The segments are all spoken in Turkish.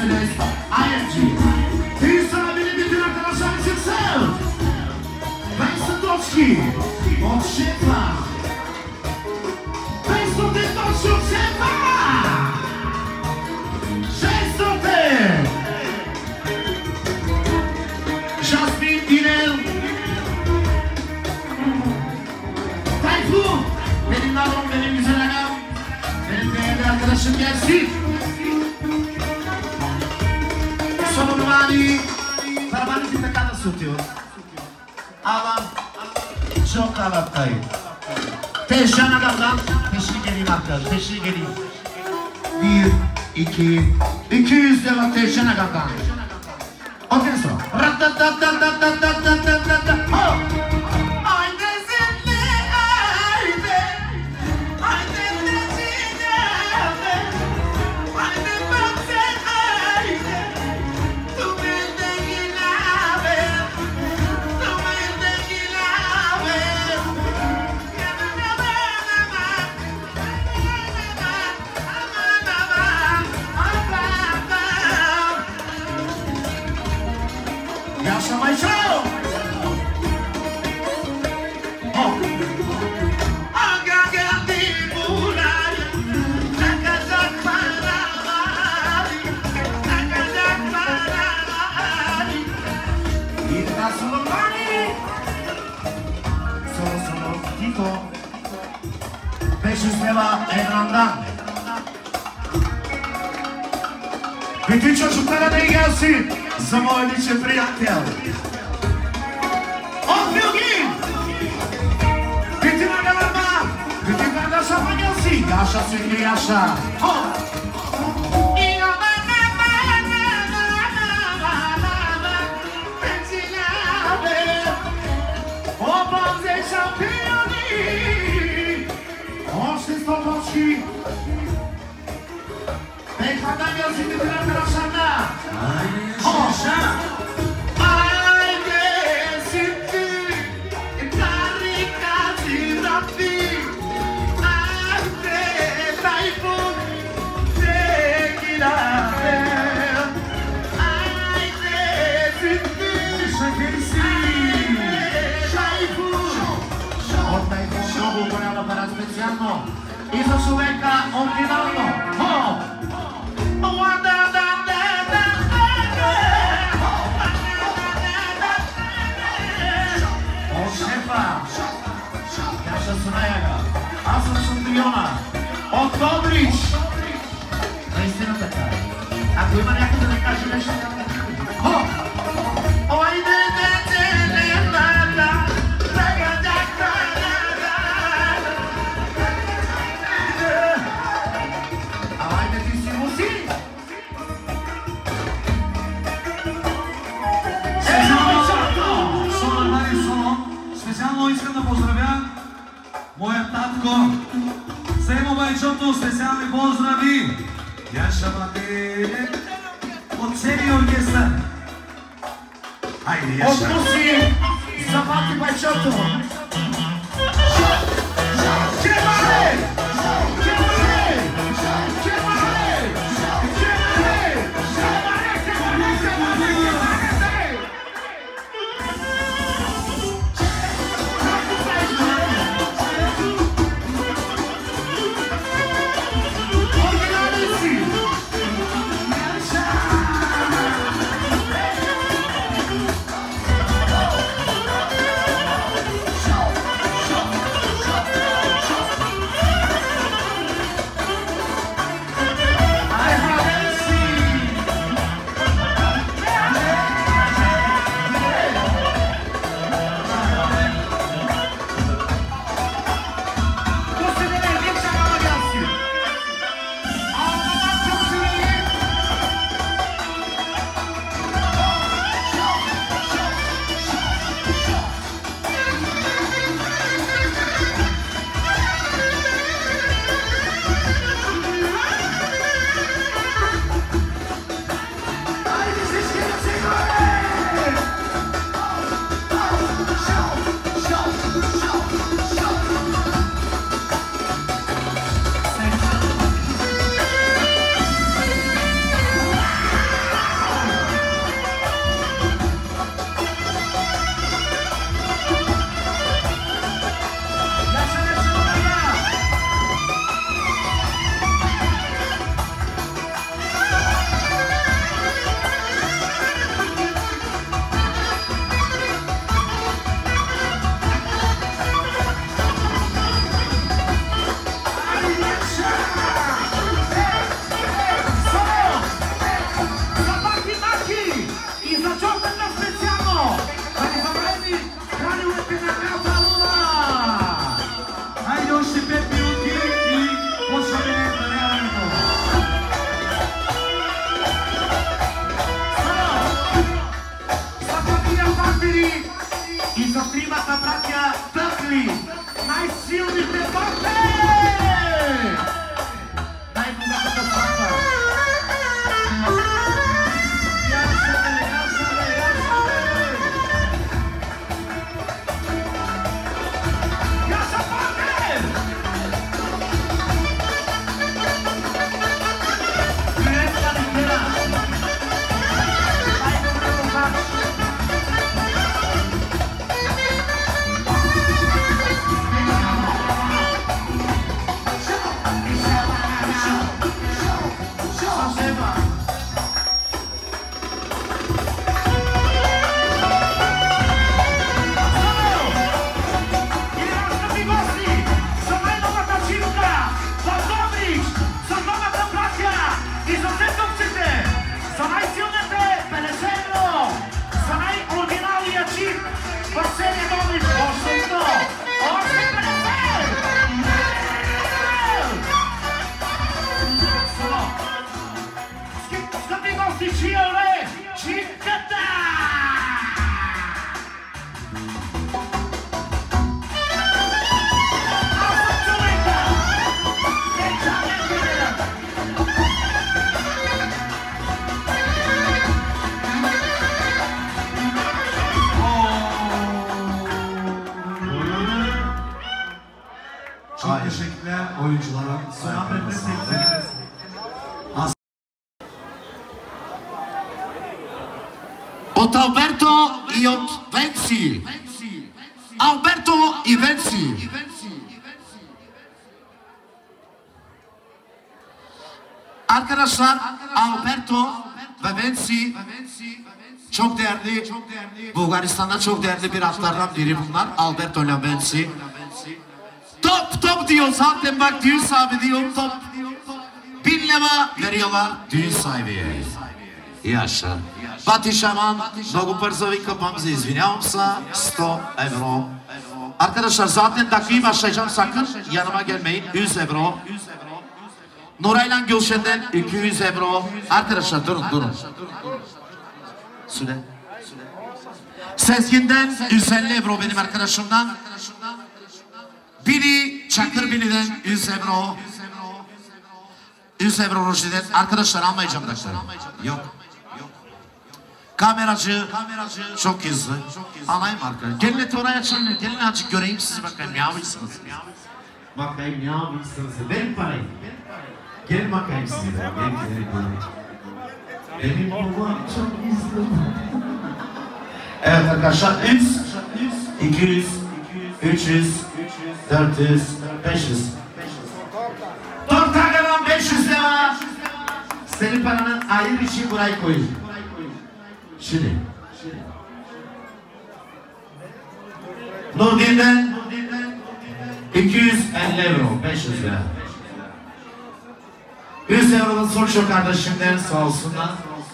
Mercedes AMG. Ти са били бити arkadaşlar için sev. Państwo Toczki od szefa. Państwo ty Toczki od szefa. Często ty. Jasmine Inel. Tayfun. Benim nalım, benim güzel agam. Benim değerli arkadaşım gelsin. Sonomani. Parmağını bir takada tutuyor. Alan çok alattayım. Teşhan adamdan teşvik edeyim arkadaşlar. Teşvik edeyim. 1, 2, 200 lira teşhan adamdan. Ondan sonra. Ratatatatatatatatatatata. Yaşamayı çal! Aga geldi buraya, takacak paraları, takacak paraları. İlka Sonomani, Solo Tito, 500 lira Emran'dan. Bütün çocuklara da iyi gelsin. Samoylice приятел. От Билгин. Bütün agalarına, bütün kardeşlerime gelsin. Yaşa sevgili yaşa. Obrązy szampioni. Oszty Stopowski. Beyhan'dan gelsin bütün arkadaşlarına. Para specjalno i za człowieka oryginalno. Od szefa Jasza Sunajaga, Asam Szampiona, od Dobricz. To jest syna taka. A tu ma jakie to lekarzy leśne? Oj, Специално искам да поздравя моя татко. Семо Байчото, специални поздрави. Яша Матене от целия оркестър. Хайде, Яша. От Руси, Запати Байчото. Чемале! братя Дъхли, най-силните бахте! Най-богатата сватба. Çok teşekkürler oyunculara. Ayaklarına sağlık. От Алберто и от Венци. Алберто и Венци. Arkadaşlar Alberto ve Venci çok değerli, Bulgaristan'da çok değerli bir atlardan biri bunlar. Alberto ile Venci. Top diyor zaten, bak düğün sahibi diyor, top. 1000 lira veriyorlar düğün sahibiye. Yaşa. Bati Şaman, много бързо викам за извинявам се, 100 евро. Arkadaşlar zaten dakikayı başlayacağım, sakın yanıma gelmeyin. 100 evro. Nuray'la Gülşen'den 200 evro. Arkadaşlar durun. Süle. Sezgin'den 150 evro benim arkadaşımdan. Biri Çakır Bili'den 100 evro. 100 evro Roji'den. Arkadaşlar almayacağım dakikayı. Yok. Kameracı çok hızlı. Alayım arkadaşlar. Gelin et oraya açalım. Gelin azıcık göreyim sizi, bakayım ne yapıyorsunuz. Bakayım ne yapıyorsunuz. Verin parayı. Gelin bakayım sizi. Benim babam çok hızlı. Evet arkadaşlar 100, 200, 300, 400, 500. Tortagadan 500 lira. Senin paranın ayrı için burayı koyun. Şimdi. Nurdin'den 250 evro, 500 lira. 100 euro'nun Sulço kardeşimden sağ olsunlar.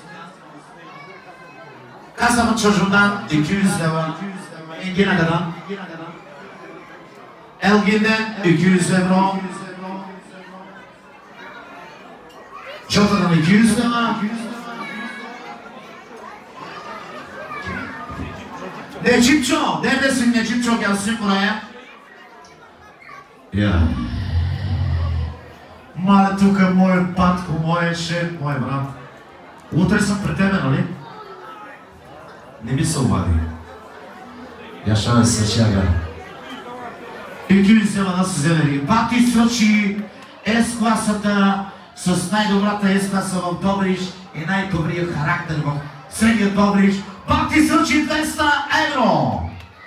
Kasabın çocuğundan 200 lira. Engin Aga'dan. Elgin'den 200 evro. Jota'dan 200 lira. Necipço, neredesin Necipço, gelsin buraya. Ya. Мале тук е моят батко, моят шеф, моят брат. Утре съм при тебе, нали? Не ми се обади. Яша да се чага. 200 лева да се вземе. Бати Сочи, С-класата, с най-добрата С-класа в Добрич и най-добрия характер в средния Добрич. Бати Сочи 200 евро!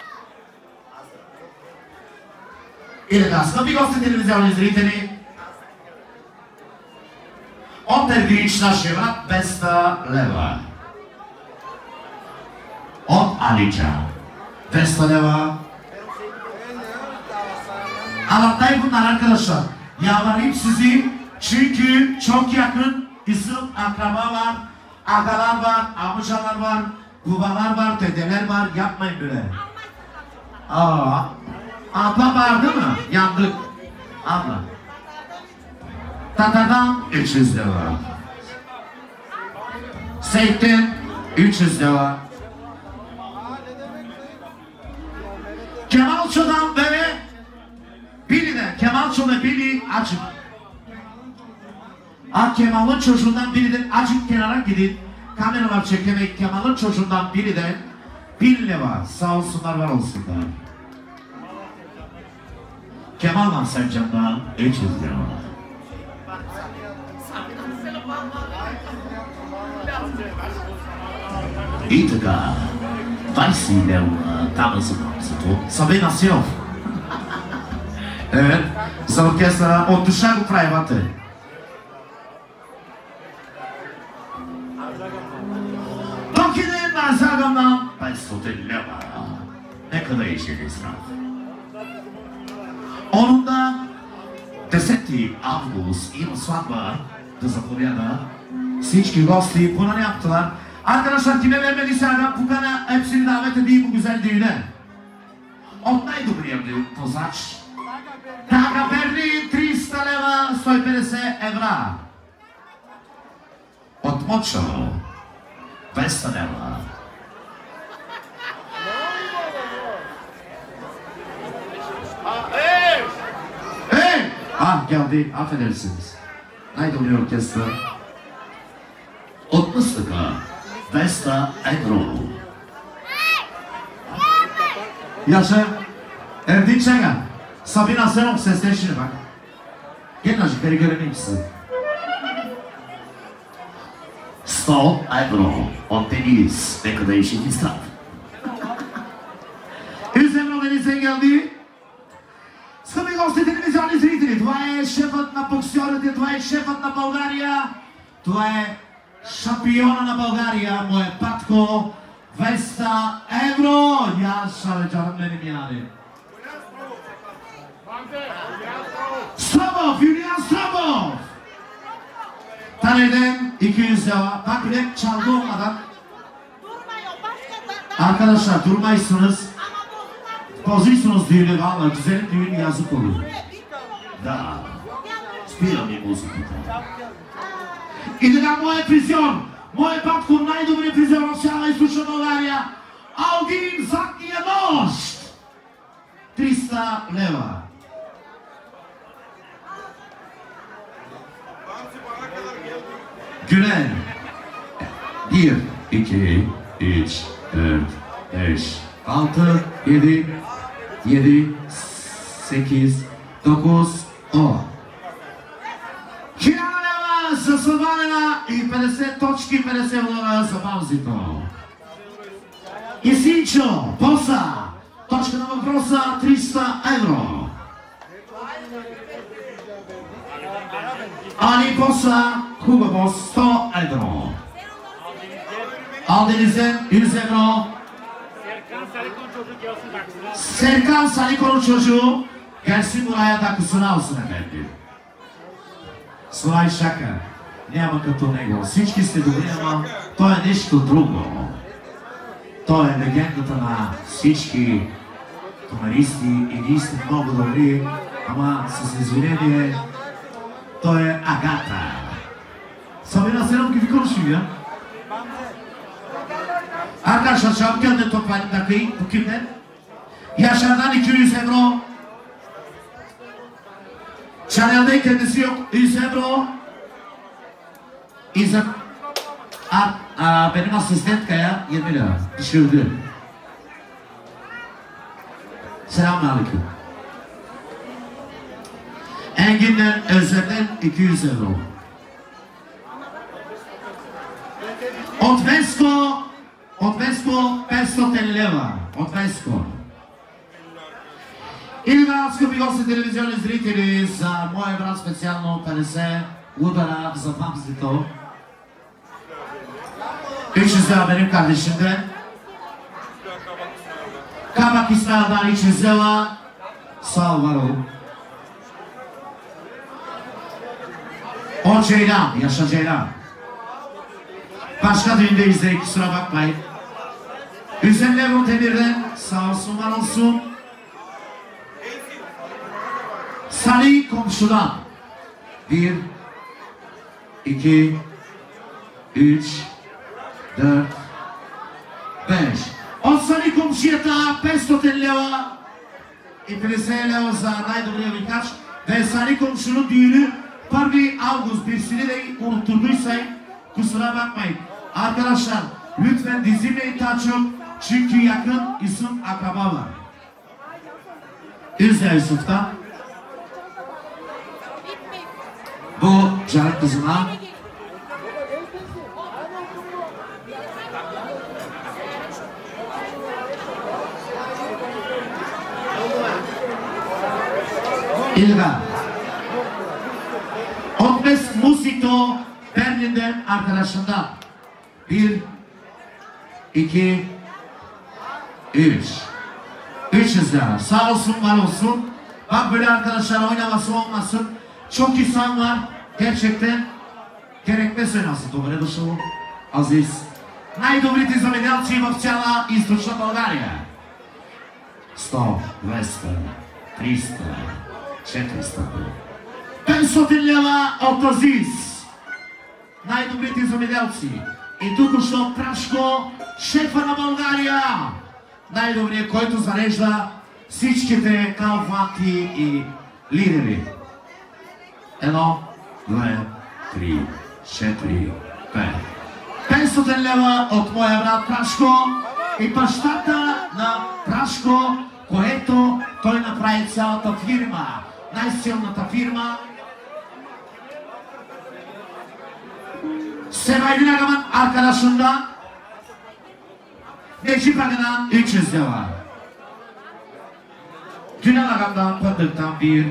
И така, скъпи гости, телевизионни зрители, от Ергрич нашия брат 200 лева. От Алича 200 лева. Anlatayım bunlar arkadaşlar. Yalvarayım sizi, çünkü çok yakın isim akraba var, agalar var, amcalar var, babalar var, dedeler var. Yapmayın böyle. Abla var değil mi? Yandık. Abla. Tatar'dan 300 lira. Seyit'ten 300 lira. Kemalço'dan ve Billy'den. Kemalço ve Billy açık. Kemal'ın çocuğundan birinden açık kenara gidin. Kameralar çekemek Kemal'ın çocuğundan birinden Billy var. Sağ olsunlar, var olsunlar. Kemal'la Sercan'dan 300 lira. İtika Vaysi'yle Tamaz'ın Sabina Siyov. Evet, za orkestra od Dušanu Prajvate. Dok idem na zagamdan 500 leva. Ne kadar işin israf. Onun da 10. Avgust ima svadba da zapovjada. Всички гости buna ne yaptılar? Arkadaşlar kime vermediyse bu kana hepsini davet edeyim bu güzel düğüne. От най-добрия позач. Така Берлин 300 лева, 150 евра. От Мочо 200 лева. Hey! Geldi, affedersiniz. Най-добрия orkestra. От Мъстъка 200 евро. Yaşa, Erdinç Çengen, Sabina Senok seslenişine bak. Gelin acıkları görelim size. 100 euro от Deniz, ne kadar işin israf. 100 euro Deniz'e geldi. Скъпи гости, телевизионни зрители, това е шефът на боксьорите, това е шефът на България, това е шампиона на България, му е Патко. 200 евро! Yaşa canım benim yani. Strabov, Julian Strabov! Taneden 200 lira. Bak bile çaldı olmadan. Arkadaşlar durmayısınız. Bozuyorsunuz düğünü valla. Güzel düğün yazık olur. Da. Spira mi muziku. Иде на моя призор! Моят Батко, най-добрият призор в цяла източна България, Алдин задния нощ! 300 лева. Gülen. 1, 2, 3, 4, 5, 6, 7, 7, 8, 9, 10. За Славанина и 50 точки, 50 лева за Баузито. И Синчо, Боса, точка на въпроса 300 евро. Али Боса, Хуго Бос 100 евро. Aldeniz'den 100 евро. Serkan Salikon'un çocuğu gelsin buraya takısını alsın efendim. Слай Шака, няма като него. Всички сте добри, ама той е нещо друго. Той е легендата на всички тонаристи и ние сте много добри, ама с извинение, той е Агата. Sabina Senok gibi konuşuyor ya. Arkadaşlar çabuk geldi toplayın dakikayı. Bu kimden? Yaşar'dan 200 euro. Chanel'de kendisi yok. 100 euro. İzak. Benim asistent Kaya 20 lira. Düşürdü. Selamünaleyküm. Engin'den Özlem'den 200 euro. От Веско 500 лева. От Веско. И на скъпи гости телевизионни зрители, за моя брат специално 50 удара за памзито. И ще взема benim kardeşimden. Kabak İsmail'dan 300 leva. Sağ ol var oğlum. O Ceylan, yaşa Ceylan. Başka düğündeyiz de kusura bakmayın. Hüseyin Levon Temir'den sağ olsun var olsun. Salih komşudan 1, 2, 3, 4, 5. От Salih komşuya da 500 leva İpiliseyle olsa naydırıyor birkaç. Ve Salih komşunun düğünü 1 Ağustos birisini de unutturduysam kusura bakmayın. Arkadaşlar lütfen dizilmeyin daha çok. Çünkü yakın isim akraba var. İzle Yusuf'ta. Bu canım kızına. İlga. Otmes Musiko Berlin'den arkadaşından. 1 2 3 300 lira. Sağ olsun var olsun. Bak böyle arkadaşlar oynaması olmasın. Çok insan var. Gerçekten gerekmez oynasın. Dobre došao Aziz. Najdobri zamedalci Vavčala Istočna Bulgarija. 100, 200, 300, 400. 500 лева от Азиз. Най-добрите замеделци. И тук що Прашко, шефа на България. Най-добрият, който зарежда всичките калфанти и лидери. 1, 2, 3, 4, 5. 500 лева от моя брат Прашко и бащата на Прашко, което той направи цялата фирма. Най-силната фирма. Sevaydin Agaman arkadaşından Necip Aga'dan 300 lira. Günal Agam'dan Pındık'tan 1,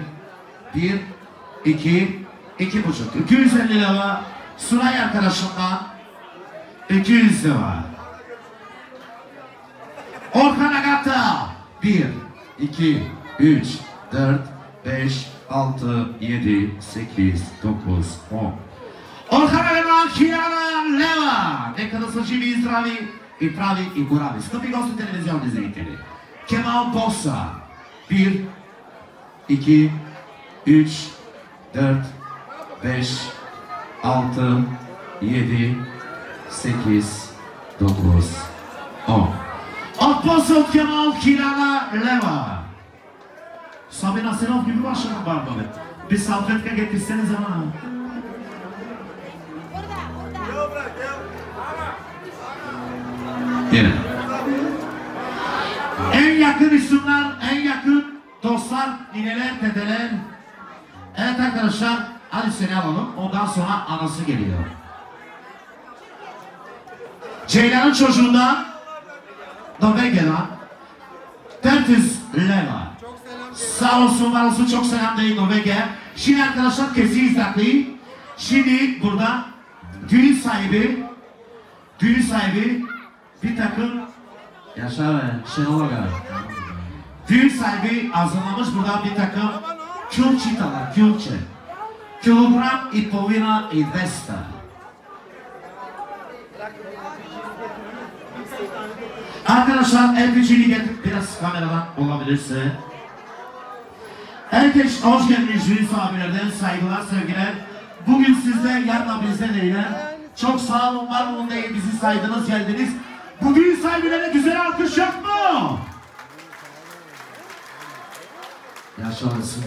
2, 2,5. 250 lira. Sunay arkadaşımdan 200 lira. Orhan Agata 1, 2, 3, 4, 5, 6, 7, 8, 9, 10. Orhan Agata Kirana Leva. Нека да са живи и здрави и прави и горави. Скъпи гости телевизионни зрители. Кемал Боса 1, 2, 3, 4, 5, 6, 7, 8, 9, 10. От Боса от Кемал Kirana Leva. Саби Насенов gibi başladım barbabet. Bir salvetka getirseniz ama. Yine. En yakın isimler, en yakın dostlar, nineler, dedeler. Evet arkadaşlar, hadi seni alalım. Ondan sonra anası geliyor. Ceylan'ın çocuğundan Norveç'den 400 lira. Sağ olsun, var olsun, çok selam deyin Norveç'e. Şimdi arkadaşlar kesi izlaklayın. Şimdi burada düğün sahibi bir takım yaşa Şenol Aga. Düğün sahibi hazırlamış burada bir takım külçitalar, külçe. Kilogram i polina i 200. Arkadaşlar elbicini getirip biraz kameradan olabilirse. Herkes hoş geldiniz Jüris abilerden saygılar, sevgiler. Bugün sizde, yarın bizde değiller. Çok sağ olun, var olun diye bizi saydınız, geldiniz. Bu düğün sahibine güzel alkış yok mu? Yaşansın.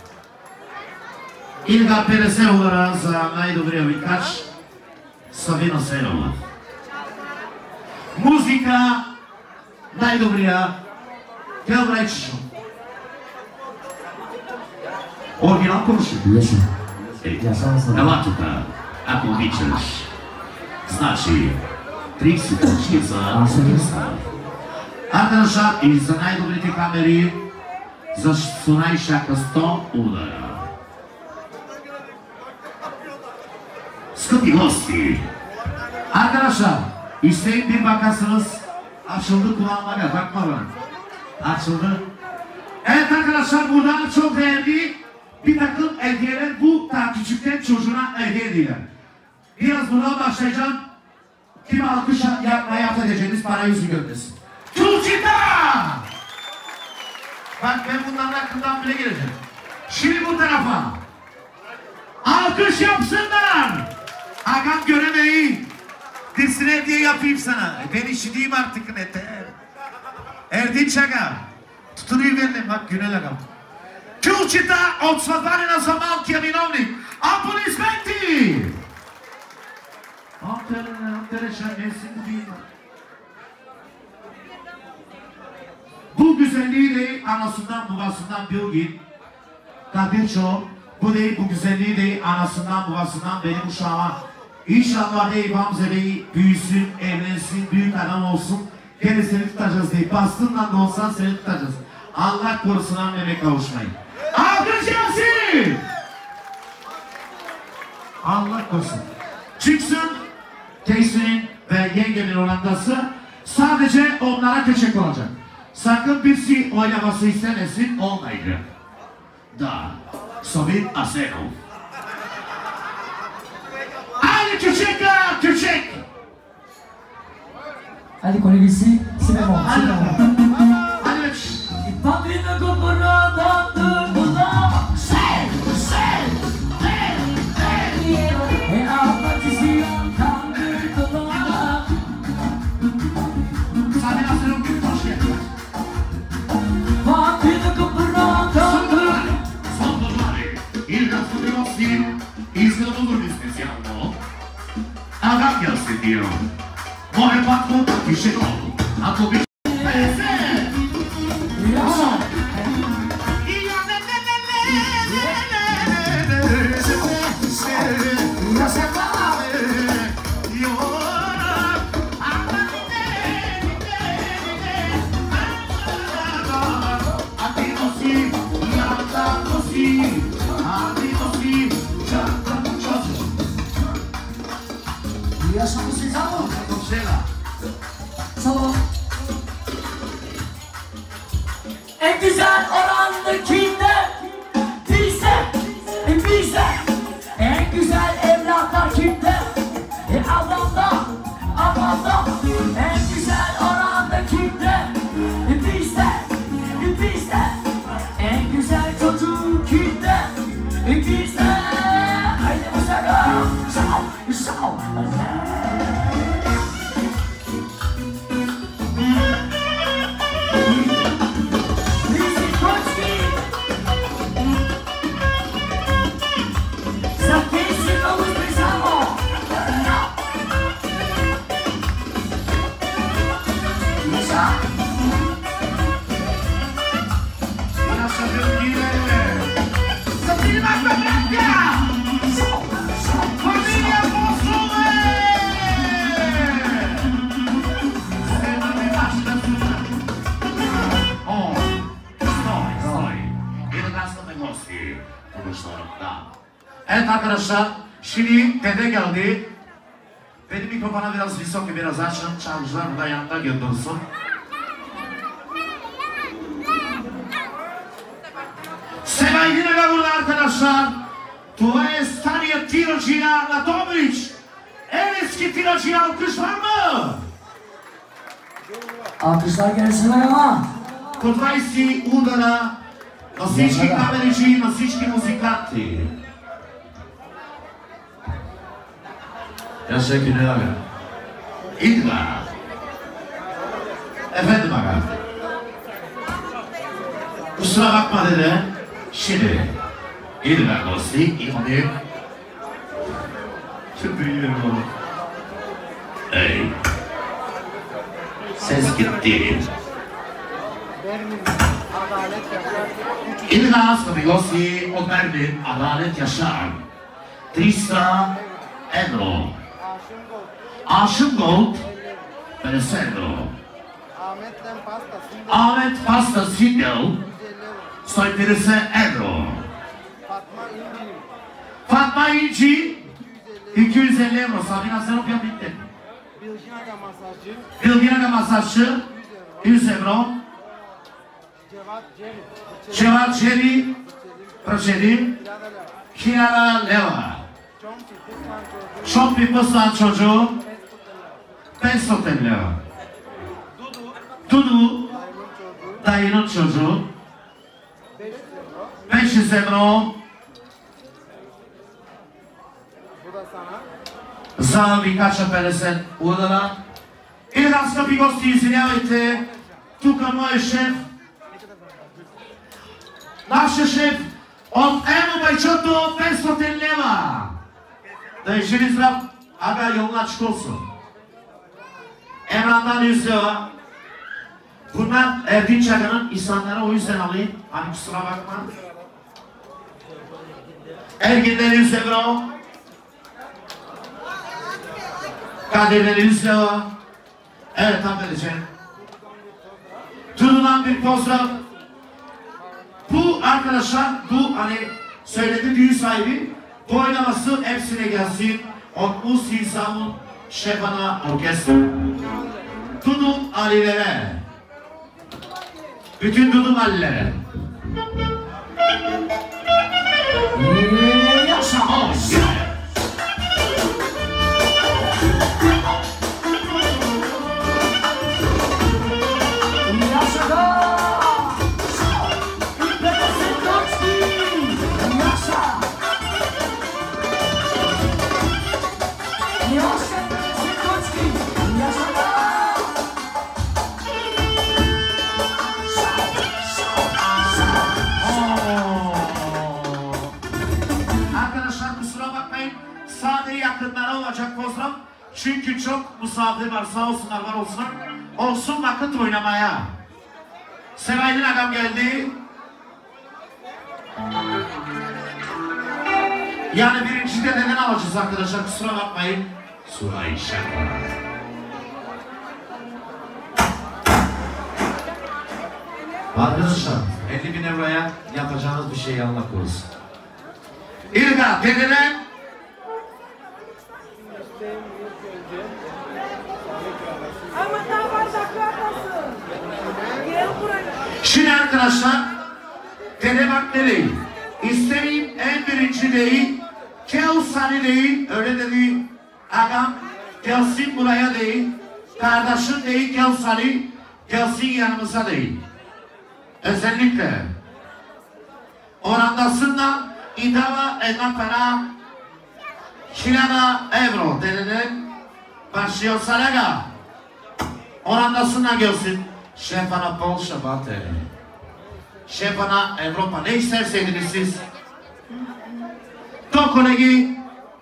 Ilga Pereseova za najdobrijevý kač Savina Serova. Muzika najdobrija Kelvrečiću. Original konuşuyor. Yaşa. Галактика, ako vičeš, znači 30 za Arkadaşlar i za najdobrite kameri za Sunay Şaka 100 udara. Скъпи гости! Arkadaşlar, isteyin bir bakarsınız, açıldı kulağımlara, bakma bana. Açıldı. Evet arkadaşlar, burada çok değerli bir takım hediyeler bu küçükten çocuğuna hediye ediyorlar. Biraz buradan başlayacağım. Kim alkış yapmaya yap edeceğiniz para yüzü göndersin. Tulçita! Bak ben bunların hakkından bile geleceğim. Şimdi bu tarafa. Alkış yapsınlar! Agam göremeyin. Dirsine hediye yapayım sana. Ben işiteyim artık nete. Erdinç Agam. Tryvene bak Günel Agam. Ключите от сватбарина за малкия виновник. Аплодисменти! Bu güzelliği de anasından babasından bilgin. Kadirço, bu değil bu güzelliği de anasından babasından benim uşağıma. İnşallah ey Hamza Bey büyüsün, evlensin, büyük adam olsun. Gene seni tutacağız diye. Bastığından da olsan seni tutacağız. Allah korusun anneme kavuşmayın. Alkış gelsin! Allah korusun. Çıksın, teyzenin ve yengemin orandası sadece onlara teşekkür olacak. Sakın birisi oynaması istemesin, olmayacak. Da, Sovyet Asekov. Hadi küçükler, küçük! Hadi konu gitsin, Simemon, Hadi bakalım. Hadi üç. İpamine kumuradan durdular. Apatisiyon kandırdılar. Sahne hazırım, hoş geldin. İpamine kumuradan durdular. Il Raffaello izgleda drugi specijalno. Agapja se dio. Moje patko piše novo. Ako bi... En güzel orandakinde bize, en güzel evlatlar kimde? Adamda, en güzel orandakinde bize, en güzel çocuk kimde? Bizde. Haydi bu sefer, sağ ol. Evet arkadaşlar, şimdi dede geldi. Benim mikrofona biraz visok, biraz açın. Çalgıcılar da yanında gönderiyorsun. Sevay yine de burada arkadaşlar. Това е стария тirađija na Dobrić. En eski tirađija alkış var mı? Alkışlar gelsin ama. По 20 удара на всички камеричи, на всички музиканти. Yaşa Güney abi. İdva. Efendim aga. Kusura bakma dede. Şimdi İdva Gosli İmoni. Çok büyüyorum oğlum. Ey. Ses gitti. İdva Gosli o Berlin adalet yaşar. 300 euro. Aşım Gold, Benesello. Ahmet Pasta Single, soyperisi euro. Fatma İnci, 250 euro. Sabina sen okuyan bitti. Bilgina masajcı, 100 euro. Cevat Jerry, Proçeli, Kiara Leva. Şompi Pıslan çocuğu 500 lira. Dudu dayının çocuğu 500 euro. За Викача 50 удара. И раз скъпи гости, извинявайте, тук моят шеф Nasz szef od Emu Bajczotu 500 leva. Da işiniz zdrav, aga yolun açık olsun. Emran'dan 100 leva. Bunlar Erdinç Aga'nın insanlara o yüzden alayım. Hani kusura bakma. Ergin'den 100 euro. Kadir'den 100 leva. Evet tam vereceğim. Durulan bir pozdrav. Bu arkadaşlar, bu hani söyledi düğün sahibi. Bu oynaması hepsine gelsin. Otmus İnsan'ın Şefana Orkestra. Dudum Ali'lere. Bütün Dudum Ali'lere. Yaşa olsun. Yakınlara olacak pozdrav. Çünkü çok misafir var, sağ olsunlar, var olsunlar. Olsun vakit oynamaya. Sevaydin adam geldi. Yani birinci de neden alacağız arkadaşlar, kusura bakmayın. Suray Şakra. Arkadaşlar 50.000 euroya yapacağınız bir şey Allah korusun. İlga dededen Ama daha bardaklardasın. Gel buraya. Şimdi arkadaşlar dede bak ne değil. İstediğim en birinci değil. Keusani değil. Öyle dedi. Agam gelsin buraya değil. Kardeşin değil Keusani. Gelsin yanımıza değil. Özellikle. Orandasından idava eden para Şilana euro dededen başlıyor Salaga. Orandasından gelsin. Şefana Polşa Batı. Şefana Avrupa. Ne isterseydiniz siz? To kolegi.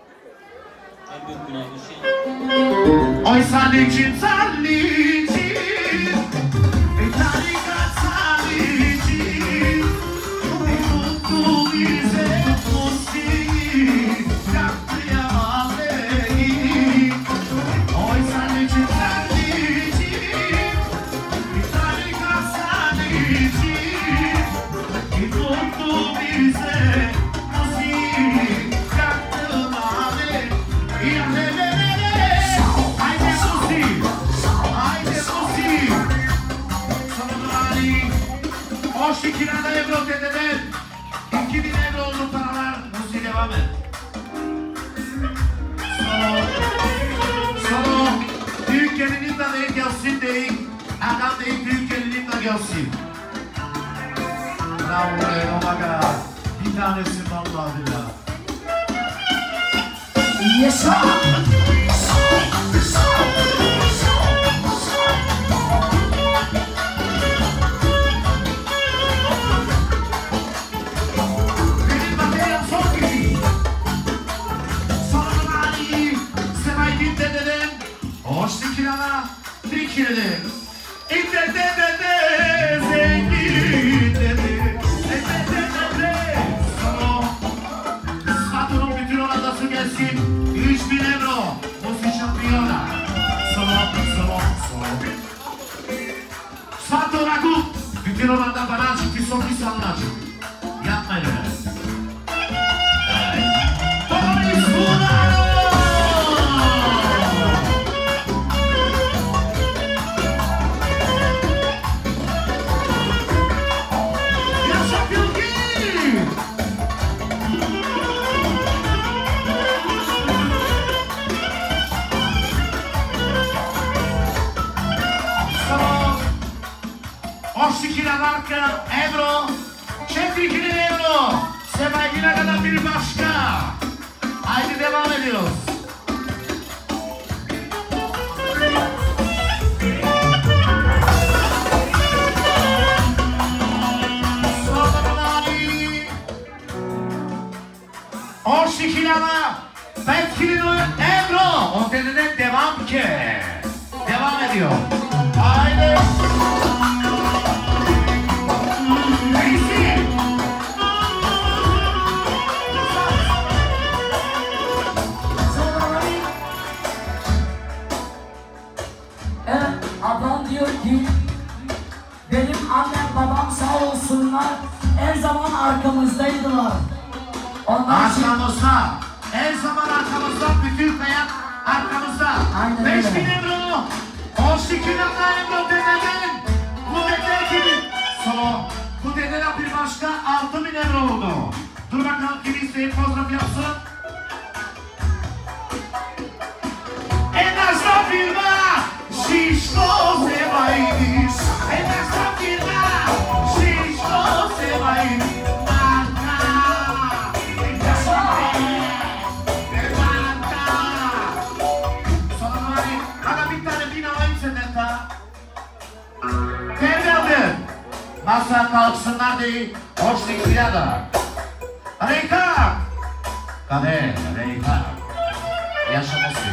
Oy sallicin sallicin. Tarikat sallicin. Mutlu bize musi. Yaptıya aleyhi. Oy sallicin sallicin. Tarikat sallicin. Mutlu bize musi. Yaptıya aleyhi. Hoş 2.000 euro dediler. 2.000 euro oldu paralar. Musi devam et. Solo. Büyük gelinin de değil gelsin değil. Adam değil büyük gelinin de gelsin. Bravo be, oh my god. Bir tanesi vallahi billah. Yaşa. Benim bakayım son gibi. Sonra Ali. Sevaydin dededen. Hoş dikilana. Dikildi. İnde dedede. Zengin dedi. Satur'un bütün oradası gelsin. 3.000 euro. Musi şampiyona. Solo. Satur Agut. Bütün orada bana açık bir son bir sanılacak. Yapmayın öyle. Boris Bunaro. Yaşa Bilgi. Oşikina marka euro, 4.000 euro. Sevaydin'e kadar bir başka. Haydi devam ediyoruz. Sonra Ali. 12 lira. 5 kilo euro. O dededen devam ki. Devam ediyor. Haydi. Neyse. Evet, adam diyor ki benim annem babam sağ olsunlar her zaman arkamızdaydılar. Ondan sonra Arkamızda. Her zaman arkamızda. Bütün hayat arkamızda. Aynen 5 öyle. bin euro. 12 lira euro dededen. Bu dede gibi. Sonra bu dededen bir başka 6 bin euro oldu. Dur bakalım kim isteyip fotoğraf yapsın. Esta firma Şişko Sevaydiş. Esta firma Şişko Sevaydiş. Masa kalksınlar değil, hoş değil ya da. Reyka! Kade, Reyka. Yaşaması.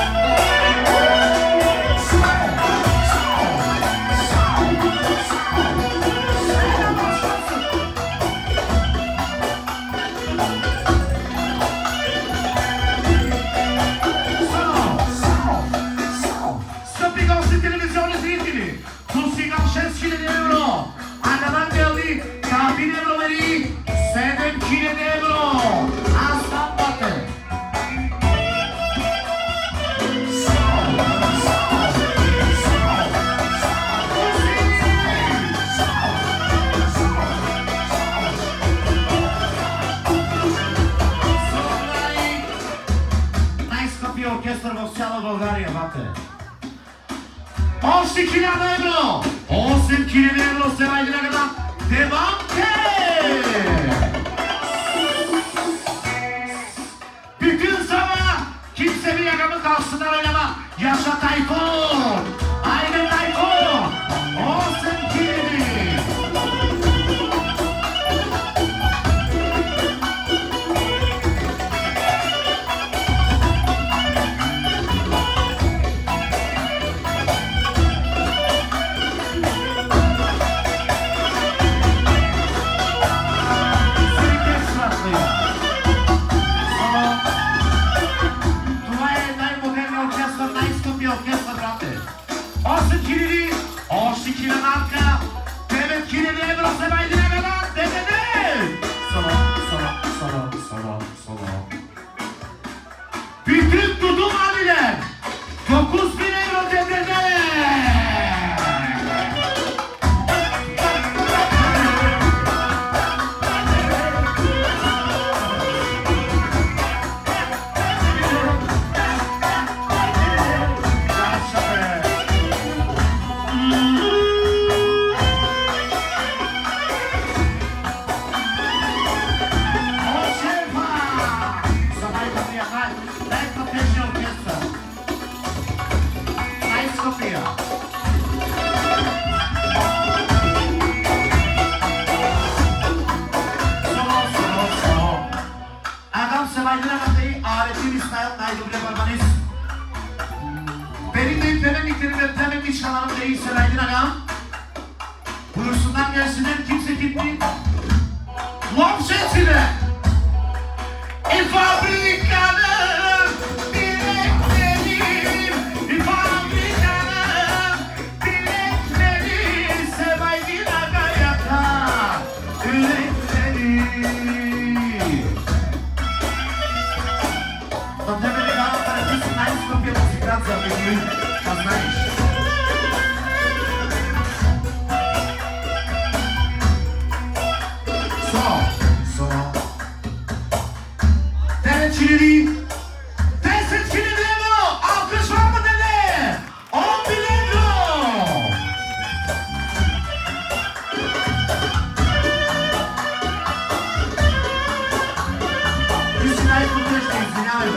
Spiegos televisione sentili, tu si canceschi euro. Andaman geldi, kabin euro veri, 7 kilo euro. Aslan batı. Najskapiji orkestar v cela Bulgarija, bate. 12 euro. 8 kilo euro se vaydi ne kadar. Devam ki. Bütün sabah kimse bir yakamı kalsınlar oynama. Yaşa Tayfun. Aynen Tayfun. 8 kilo. Bütün tutum abiler 9.000 euro dedede. Benim de temennliklerim ve temenni çıkanlarım değilse Raydın Agam. Buyursunlar gelsinler, kimse gitmeyin. Lom sesine. Fabrikanın dileklerim, fabrikanın dilekleri, Sevaydin Aga yakar yürekleri. To tebe legało telewizji na Instagramie muzykacja, aby poznaliście. Çilili 10 kilo euro. Alkış var mı dede? 10.000 euro. Üstüne kurtarışta izleyin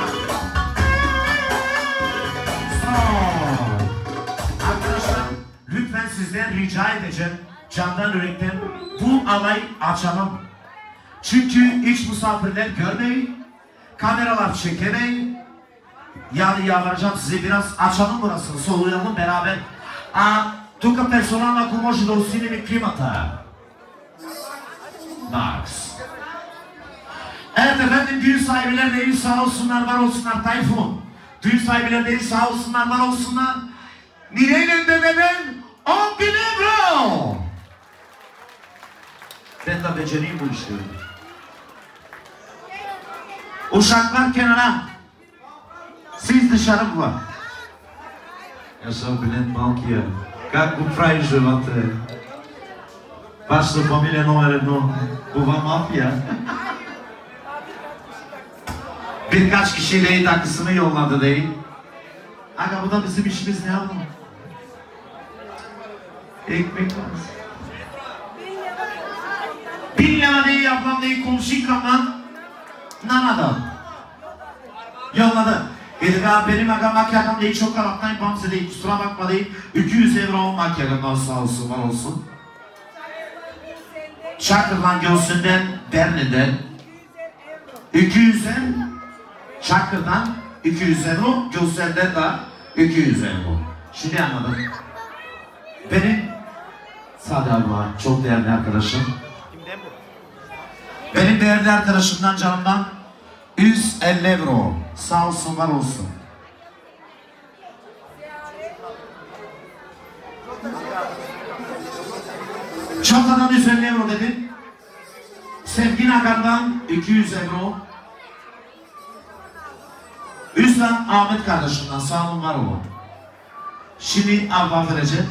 arkadaşlar, lütfen sizden rica edeceğim, candan yürekten bu alayı açalım. Çünkü hiç misafirler görmeyin. Kameralar çekemeyin. Yani yalvaracağım sizi biraz açalım burasını, soluyalım beraber. Тук персонал, ако може да усилим климата. Max. Evet efendim, düğün sahipleri değil sağ olsunlar, var olsunlar Tayfun. Düğün sahipleri değil sağ olsunlar, var olsunlar. Nire'yle dededen 10.000 euro. Ben de becereyim bu işleri. Uşaklar kenara. Siz dışarı mı var? Yaşa Bülent Balkiye. Как го правиш живота? Вашата фамилия номер 1. Бува мафия. Birkaç kişi değil takısını yolladı değil. Aga bu da bizim işimiz, ne yapalım? Ekmek var. 1000 lira değil yapmam değil, konuşayım lan. Nanadan. Yolladı. Benim agam makyagam değil, çok karaktayım pamsı değil, kusura bakma değil. 200 euro makyagamdan sağ olsun, var olsun. Çakır'dan göğsünden, Berne'den 200 euro. Çakır'dan 200 euro, göğsünden de 200 euro. Şimdi anladım. Benim Sade abi var, çok değerli arkadaşım. Benim değerli arkadaşımdan, canımdan 150 euro. Sağ olsun, var olsun. Çantadan 150 euro dedin. Sevgin Agar'dan 200 euro. Üstan Ahmet kardeşimden sağ olun, var olun. Şimdi abla vereceğim.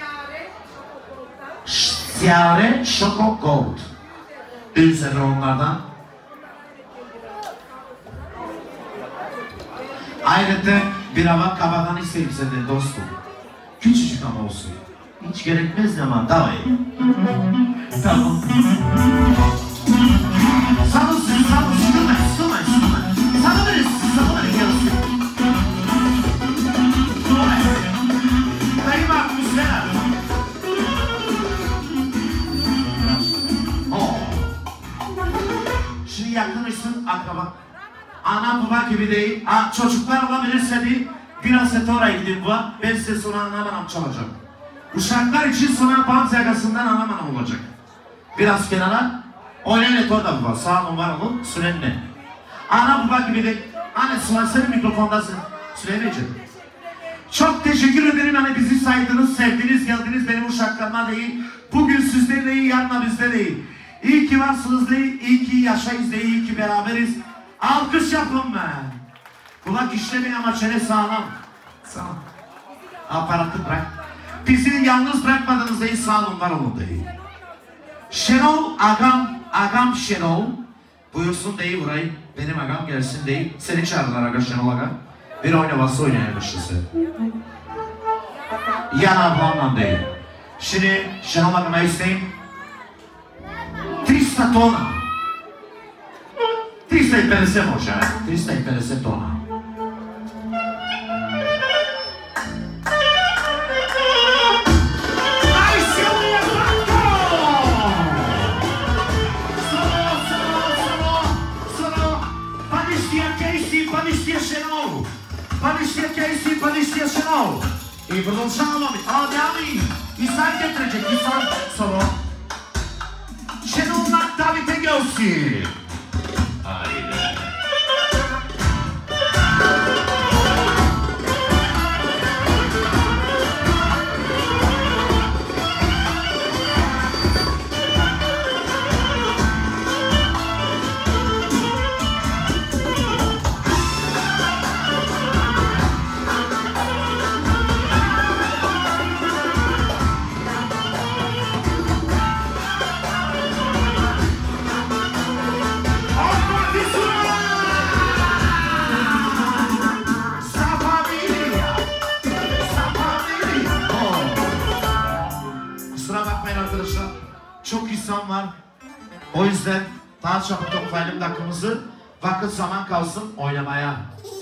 Siare Şoko Gold. 100 euro onlardan. Ayrıca bir hava kabadan isteyip senden dostum. Küçücük ama olsun. Hiç gerekmez ama daha iyi. Tamam. Salın sizi, salın, sıkılmayın. Salın verin, yarısı. Dayım atmosfer. Şimdi yakınmışsın akraba. Ana baba gibi değil. Çocuklar olabilirse değil. Biraz sete oraya gidin bu. Ben size sonra anam çalacağım. Uşaklar için sonra bant yakasından anam olacak. Biraz kenara. Oynayın orada baba. Sağ olun, var olun. Sürenle. Ana baba gibi değil. Anne sonra senin mikrofondasın. Süremeyeceğim. Çok teşekkür ederim. Hani bizi saydınız, sevdiniz, geldiniz. Benim uşaklarıma değil. Bugün sizde değil, yarın bizde değil. İyi ki varsınız değil. İyi ki yaşayız değil. İyi ki beraberiz. Alkış yapın be. Kulak işlemeyin ama çene sağlam. Sağlam. Aparatı bırak. Bizi yalnız bırakmadınız değil, sağ olun, var olun değil. Şenol, agam Şenol. Buyursun değil burayı. Benim agam gelsin değil. Seni çağırdılar aga Şenol aga. Bir oynaması oynayamışsın. Yan ablamla değil. Şimdi Şenol agama isteyeyim. 300 tona. 350 može, 350 tona. Aj, siluje Franko! Solo! Paništia Casey, paništia Šenol! Paništia Casey, paništia Šenol! I продължаваме. Дами! И сайде треđe, и sam solo. Šenol na Davide Gelsi! Haydi. Çok insan var. O yüzden daha çabuk toplayalım dakikamızı. Vakit zaman kalsın oynamaya.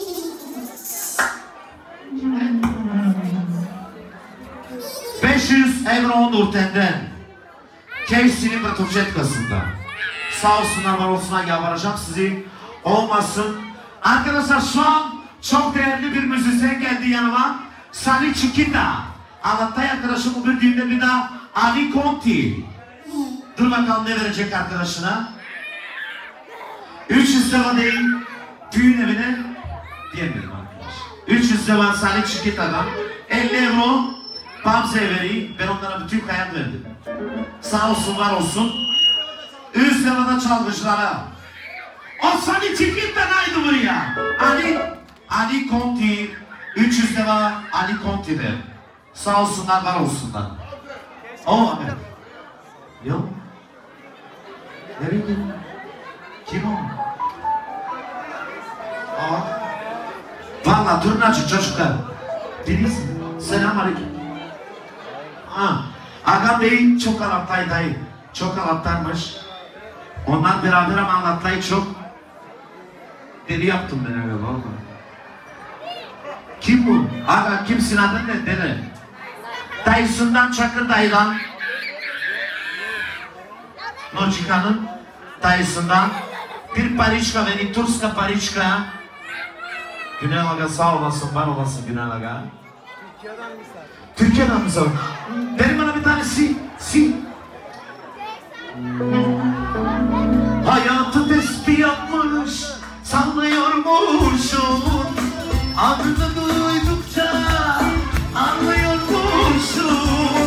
€500 Nurten'den. Casey'nin Bratofçetkası'nda. Sağ olsunlar, var olsunlar, yalvaracağım sizi. Olmasın Arkadaşlar şu an çok değerli bir müzisyen geldi yanıma. Salih Çikita. Anlattay arkadaşım bu bir düğünde bir daha Ali Conti. Dur bakalım ne verecek arkadaşına. 300 lira değil. Düğün evine diyemiyorum arkadaş. 300 lira Salih Çikita'dan 50 euro Bamse'ye vereyim. Ben onlara bütün kayat verdim. Sağ olsun var olsun. 100 lira da çalgıçlara. O Salih Çikita'naydı buraya. Ali Conti. 300 lira Ali Conti'de. Sağ olsunlar var olsunlar. O abi. Yok. Nereye gidiyorsun? Kim o? Aa. Valla turnacı çocuklar. Bilirsin. Selamünaleyküm. Aga Bey çok Arap'tay dayı. Çok Arap'tanmış. Onlar beraber ama Arap'tay çok. Deli yaptım ben öyle valla. Kim bu? Aga kimsin adın ne? Dede. Dayısından Çakır dayıdan. Nocika'nın dayısından bir pariçka verin, Turska pariçka. Günel Aga sağ olasın, var olasın Günel Aga. Türkiye'den mi sor? Verin bana bir tane si. Hayatı tespih yapmış, sallıyormuşum. Adını duydukça anlıyormuşum.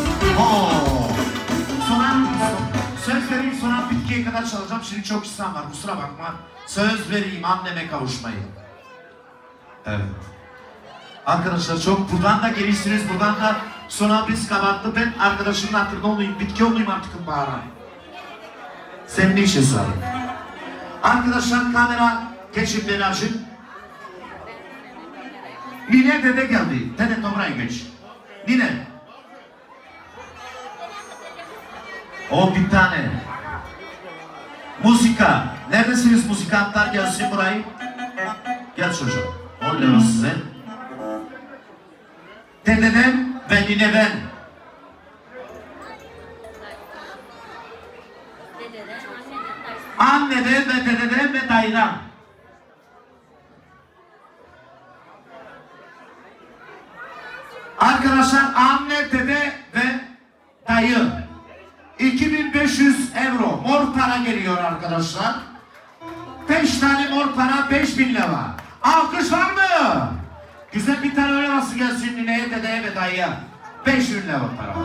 Söz vereyim sonra bitkiye kadar çalacağım. Şimdi çok istem var kusura bakma. Söz vereyim anneme kavuşmayı. Evet. Arkadaşlar çok buradan da gelirsiniz. Buradan da sonra biz kabarttı. Ben arkadaşımın hatırında olayım. Bitki olayım artık bağıran. Senin işin sağlık. Arkadaşlar kamera geçin beni açın. Nine dede geldi. Dede toprağa geç. Nine. O bir tane. Musika. Neredesiniz musikantlar gelsin burayı. Gel çocuğum. O lira size. Dededen ve nineden. Anneden ve dededen ve dayıdan. Arkadaşlar anne, dede ve dayı. 2500 euro mor para geliyor arkadaşlar. 5 tane mor para 5000 lira. Alkış var mı? Güzel bir tane oynaması gelsin nineye, dedeye ve dayıya. 5000 lira para.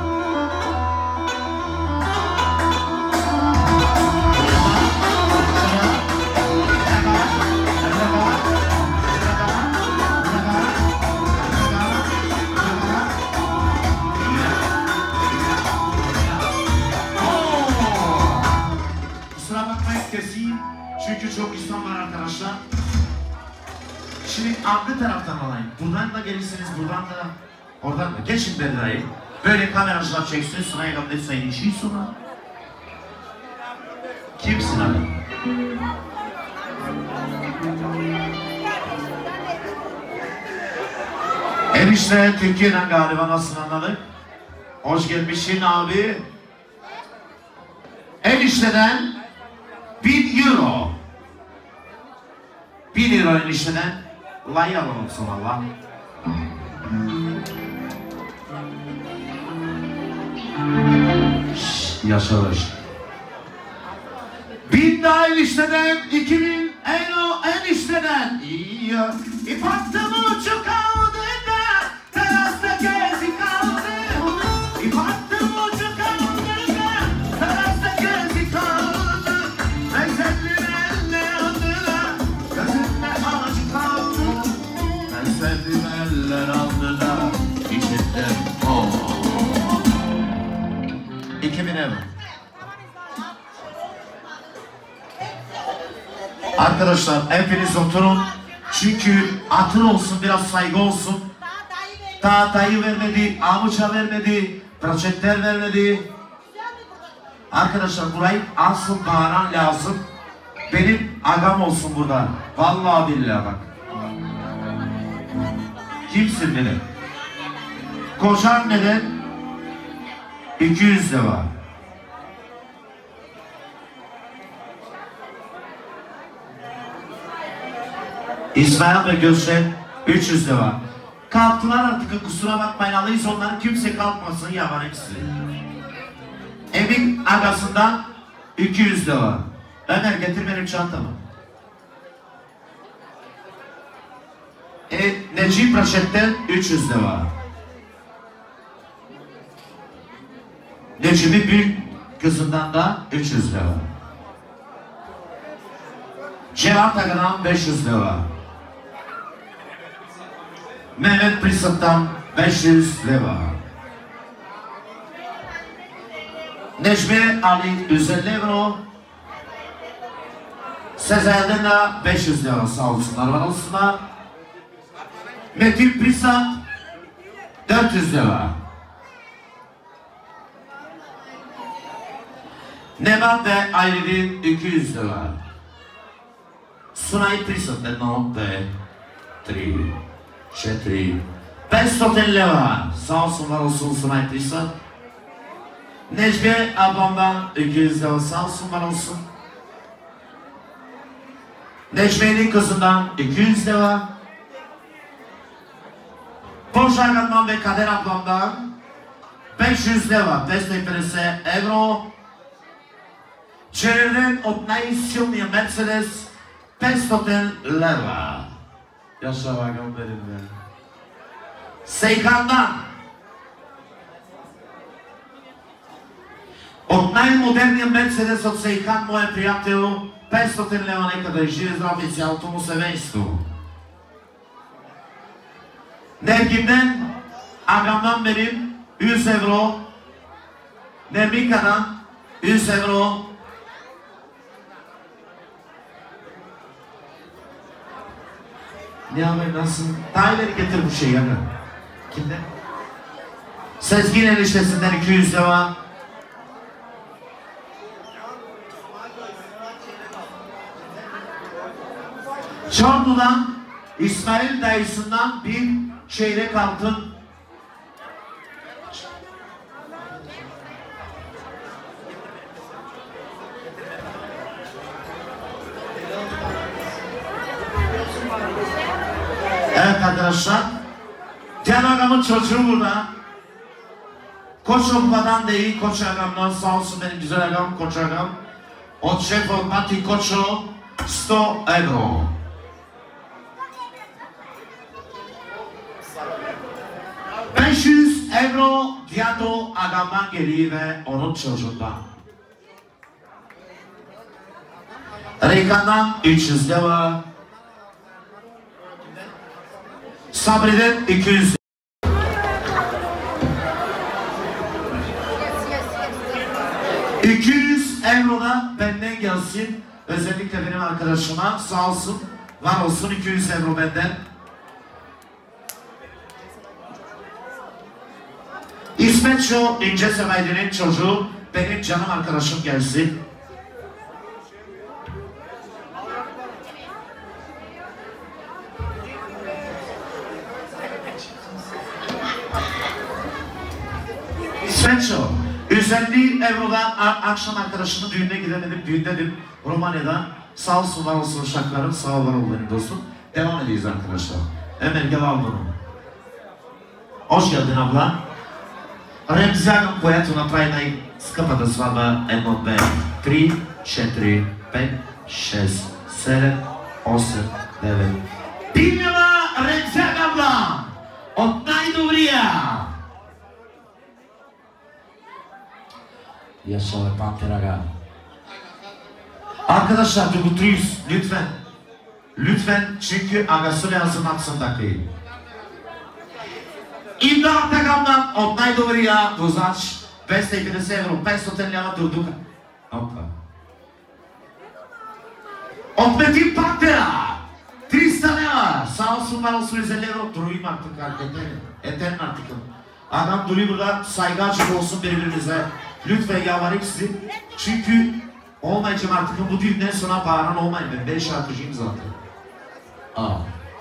Keseyim çünkü çok insan var arkadaşlar. Şimdi arka taraftan alayım. Buradan da gelirsiniz, buradan da, oradan da. Geçin Bedra'yı. Böyle kameracılar çeksin, sıraya kabul etseyin işi sonra. Kimsin abi? Enişte Türkiye'den galiba nasıl anladık? Hoş gelmişsin abi. Enişteden 1000 euro. 1000 euro enişteden. Ulan yalan olsun Allah. Yaşarış. 1000 daha enişteden. 2000 euro enişteden. İyi. İpattım uçu kaldı da terasta gezi kaldı. İpattım uçu kaldı da terasta gezi kaldı. Sevdim eller aldı da içimden. 2000 euro. Arkadaşlar hepiniz oturun. Çünkü atın olsun, biraz saygı olsun. Daha dayı vermedi, amuça vermedi, praçetler vermedi. Arkadaşlar burayı asıl bağıran lazım. Benim agam olsun burada. Vallahi billahi bak. Kimsin benim? Kocan neden? 200 de var. İsmail ve Gülşen 300 lira. Kalktılar artık, kusura bakmayın, alıyız onları, kimse kalkmasın yavan hepsi. Emin Agası'ndan 200 lira. Ömer getir benim çantamı. Necip Raşet'ten 300 lira. Necip'in büyük kızından da 300 lira. Cevat Agan'dan 500 lira. Mehmet Prisat'tan 500 lira. Necmi Ali 150 euro. Sezer'den de 500 lira, sağ olsunlar, var olsunlar. Metin Prisat 400 lira. Nebat ve Aylin 200 lira. Sunay Prisat 1, 2, 3, 4, 500 lira. Sağ olsun, var olsun Sunay Prisat. Necmi ablamdan 200 lira, sağ olsun, var olsun. Necmi'nin kızından 200 lira. Poşagatman ve Kader ablamdan 500 lira. Desteklerse euro. Çevirden Otnay Silvia Mercedes 500 lira. Yaşa bakalım benim de. Seykan'dan Otnay Modernia Mercedes od Seykan, moje prijatelju, 500 leva, neka da živi zdravi si automusevenstvu. Nevgim'den, Agam'dan benim 100 euro. Nevmika'dan 100 euro. Ne haber, nasılsın? Daha ileri getir bu şeyi yani. Kimden? Sezgin eniştesinden 200 lira. Çorlu'dan İsmail dayısından bir çeyrek altın. Evet arkadaşlar, Can Agam'ın çocuğu burada. Koç Olmadan değil, Koç Agam'dan, sağ olsun benim güzel Agam, Koç Agam. Od şef Mati Koço 100 euro. €500 Diado Agam'dan geliyor ve onun çocuğundan. Reykan'dan 300 lira. Sabri'den 200 lira. €200 da benden gelsin. Özellikle benim arkadaşıma, sağ olsun, var olsun, €200 benden. İsmet Şo İnce Semaydi'nin çocuğu, benim canım arkadaşım gelsin. İsmet Şo, €150'dan akşam arkadaşımın düğününe gidemedim, düğündedim Romanya'dan. Sağ olsun, var olsun uşaklarım, sağ ol, var ol benim dostum. Devam ediyoruz arkadaşlar. Ömer gel al bunu. Hoş geldin abla. Realizzato което направи най-скъпата сватба 1, 2, 3, 4, 5, 6, 7, 8, 9. Пимела Рецагавла от най-добрия! Yaşa ve Panteraga. Arkadaşlar duygutluyuz lütfen. Lütfen, çünkü agası lazım atsın dakikayı. İmdat Agam'dan od най-добрия воzač 250 euro, 500 лева до Дука. Опа. От Метин Пантера 300 лева. Sağ olsun, var olsun, 150 euro. Durayım artık arkadaşlar. Yeter artık. Agam duruyor burada, saygı açık olsun birbirimize. Lütfen yalvarayım sizi. Çünkü olmayacağım artık, bu düğünden sonra bağıran olmayın. Ben şarkıcıyım zaten. Aa.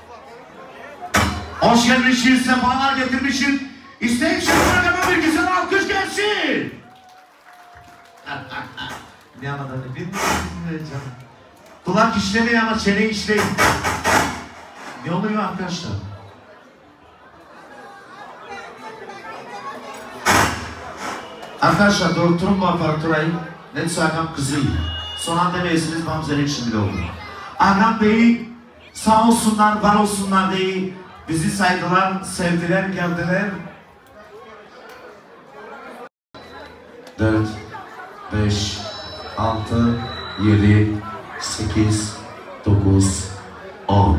Hoş gelmişsin, sefalar getirmişsin. İsteyip şarkılarına bir güzel alkış gelsin. Ne anladın? Bilmiyorum canım. Kulak işlemiyor ama çene işleyin. Ne oluyor arkadaşlar? Arkadaşlar doktorum bu aparaturayı net Agam kızı. Son anda demeysiniz Mamzer'in şimdi oldu. Agam Bey sağ olsunlar, var olsunlar diye bizi saydılar, sevdiler, geldiler. 4, 5, 6, 7, 8, 9, 10.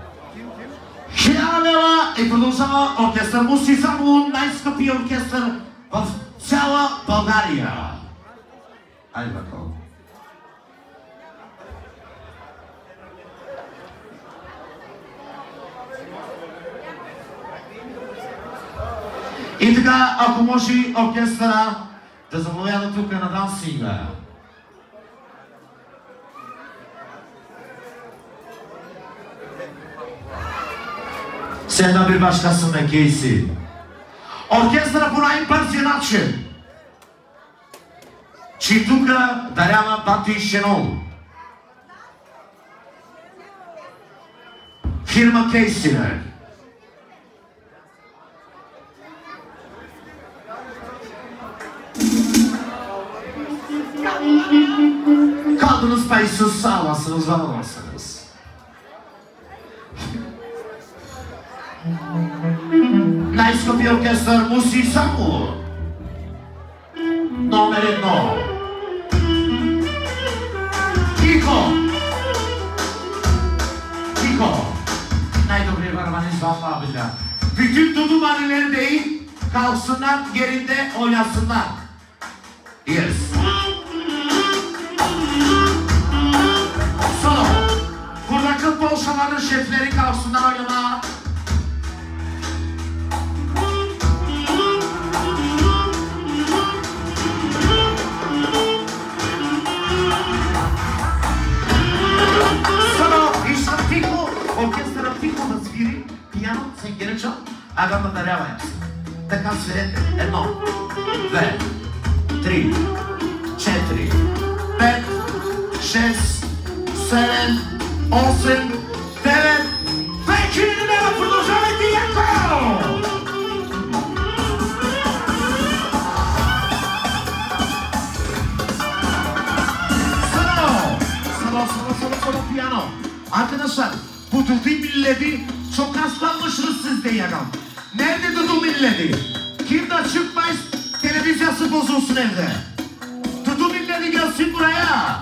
Хиляда и продължава оркестър Муси само най-скъпия оркестър в цяла България. Айде, бакал. И така, ако може оркестъра да заповяда тук на дансинга. Senden bir başkasının Casey. Оркестъра по най-бързия начин. Че тук дарява Бати Шенол. Фирма Кейсилер. Kaldınız payısız sağlasınız, alamazsınız. Най-скъпи оркестър Муси само. Номер 1. Тихо! Тихо! Най-добрият върванист в Абиля. Bütün tutumarıları değil, kalsınlar yerinde oynasınlar. Yes. Solo. Buradaki bolşaların şefleri kalsınlar oynamaya. Оркестъра тихо да свири, пияно, сенгеречо, Агам да дарява ясно. Така свирете. 1, 2, 3, 4, 5, 6, 7, 8, 9, 2000 лева, продължавайте яко! Solo piyano. Arkadaşlar bu Dudu milleti çok hastalanmışsınız siz de yanım. Nerede Dudu milleti? Kimden çıkmayız televizyası bozulsun evde. Dudu milleti gelsin buraya.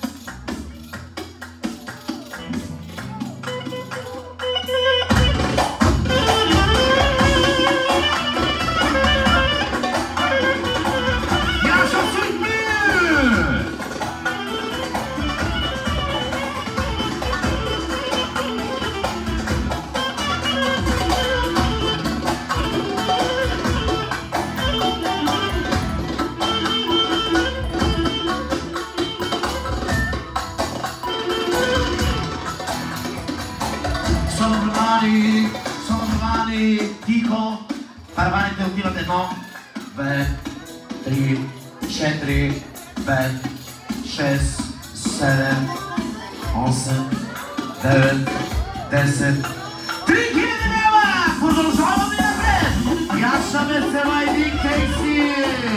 Tiho, параваните отиват 1, 2, 3, 4, 5, 6, 7, 8, 9, 10, 3000 лева! Продължаваме напред! Яшаме се Майдин Кейси!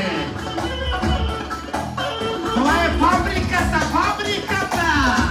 Това е фабриката! Фабриката!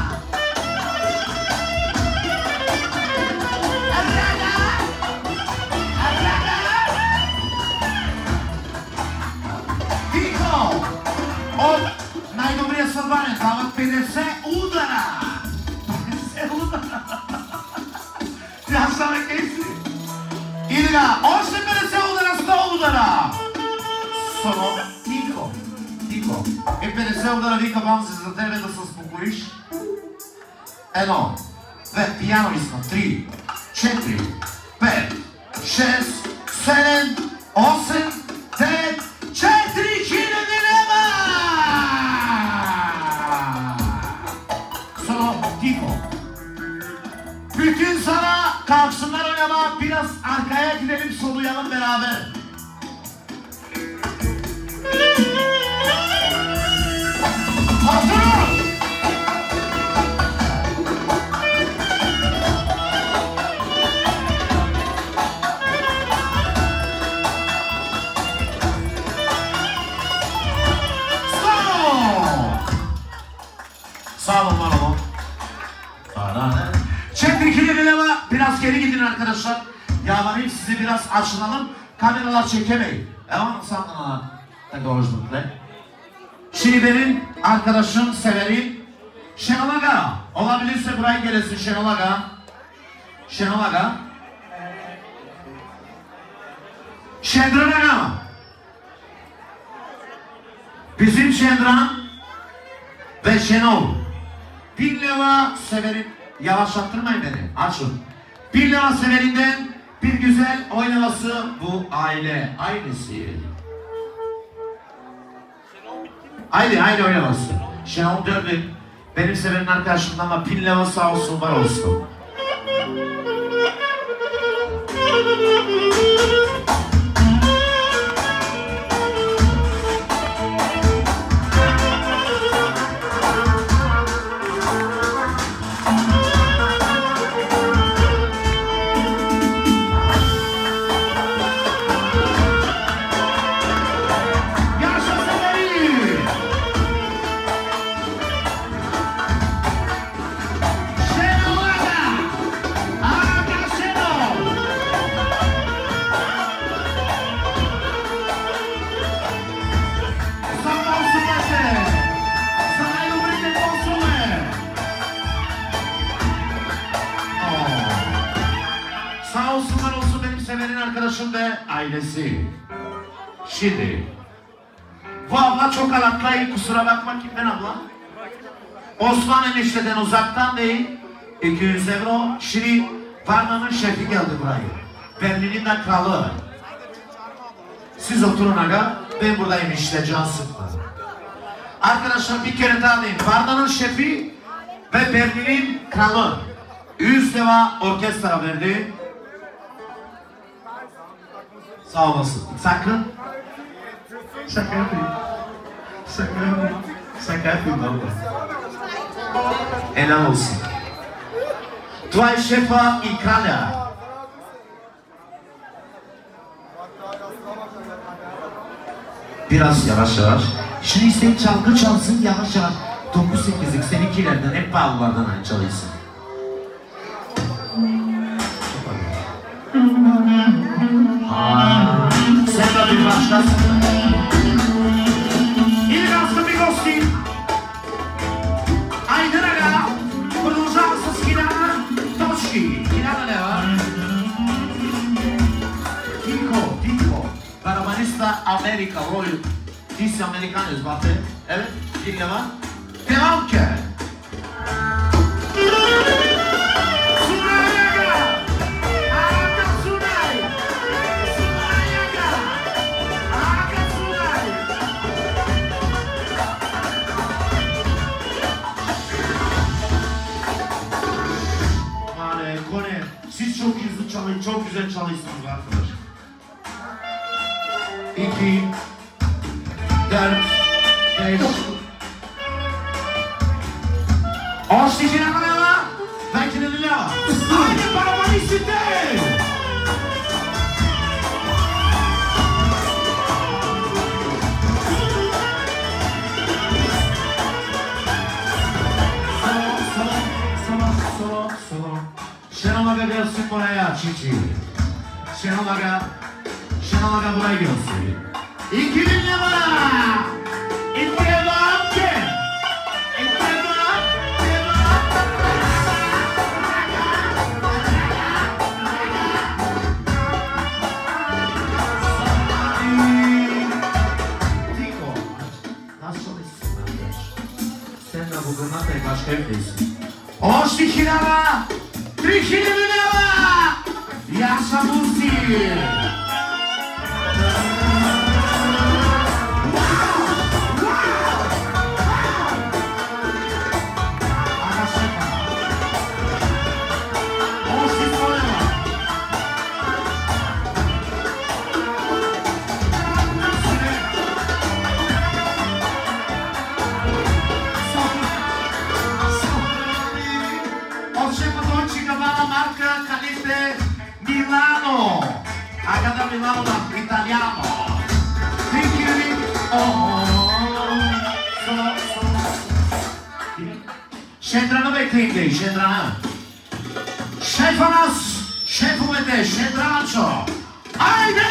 От най-добрия съдбанец дават 50 удара! 50 удара! Тя става Кейси! И така, още 50 удара, 100 удара! Само тихо, тихо. И 50 удара вика Бамзи за тебе да се успокоиш. 1, 2, пияно искам, 3, 4, 5, 6, 7, 8, 9, 4000 лева! Tiho. Bütün sana kalksınlar oynama, biraz arkaya gidelim, soluyalım beraber. Hazır! Sağ olun, var olun. Çektikili dilema, biraz geri gidin arkadaşlar. Yalvarayım sizi biraz açılalım. Kameralar çekemeyin. Evan sanına da konuştuklar. Şimdi benim arkadaşım, severim. Şenol Aga, olabilirse buraya gelesin Şenol Aga. Şenol Aga. Şendran Aga. Bizim Şendran ve Şenol. Bir leva severim. Yavaşlattırmayın beni. Açın. Bir leva severinden bir güzel oynaması bu aile. Ailesi. Haydi oynaması. Şenol döndü. Benim severim arkadaşımdan ama pin leva sağ olsun, var olsun. Sağ olsun, var olsun benim severin arkadaşım ve ailesi. Şimdi bu abla çok alatlayı, kusura bakma. Kimden abla? Osman enişteden, uzaktan değil. 200 euro. Şimdi Varna'nın şefi geldi buraya. Berlin'in de kralı. Siz oturun aga, ben buradayım işte, can sıkma. Arkadaşlar bir kere daha deyin. Varna'nın şefi ve Berlin'in kralı 100 lira orkestra verdi. Sağ olasın. Sakın. Şaka yapayım. Şaka yapayım abla. Helal olsun. Tvay şefa İkralya. Biraz yavaş. Şimdi isteyin çalgı çalsın yavaş. 9-8'lik seninkilerden hep bağlılardan aynı çalıyorsun. Sen de bir başlasın. İlk hafta bir gosti. Aydın aga. Продолжался с Кирана. Точки. Кирана ne var? Tiko. Barabanista Amerika. Roy. Disi Amerikanız batı. Evet. Dinle var. Devam ki. Siz çok hızlı çalın, çok güzel çalıyorsunuz arkadaş. 2 4 5 Oxigena kanala. Belki de dinle var. Haydi paravanı içinde. Solo. Şenol Aga gelsin buraya Çiçi. Şenol Aga buraya gelsin. 2000 lira. İntevam ki. Tiko. Nasıl isim arkadaş? Sen de bugün nasıl başka evdesin? Hoş dikilama. Trikili lira. Yaşa Musi. Milano, Aga da Milano da italiano. Thank you. Şedran'ı bekleyin deyin, Şedran'ı. Şef Anas, Şef Uvete, Şedran Anço. Haydi!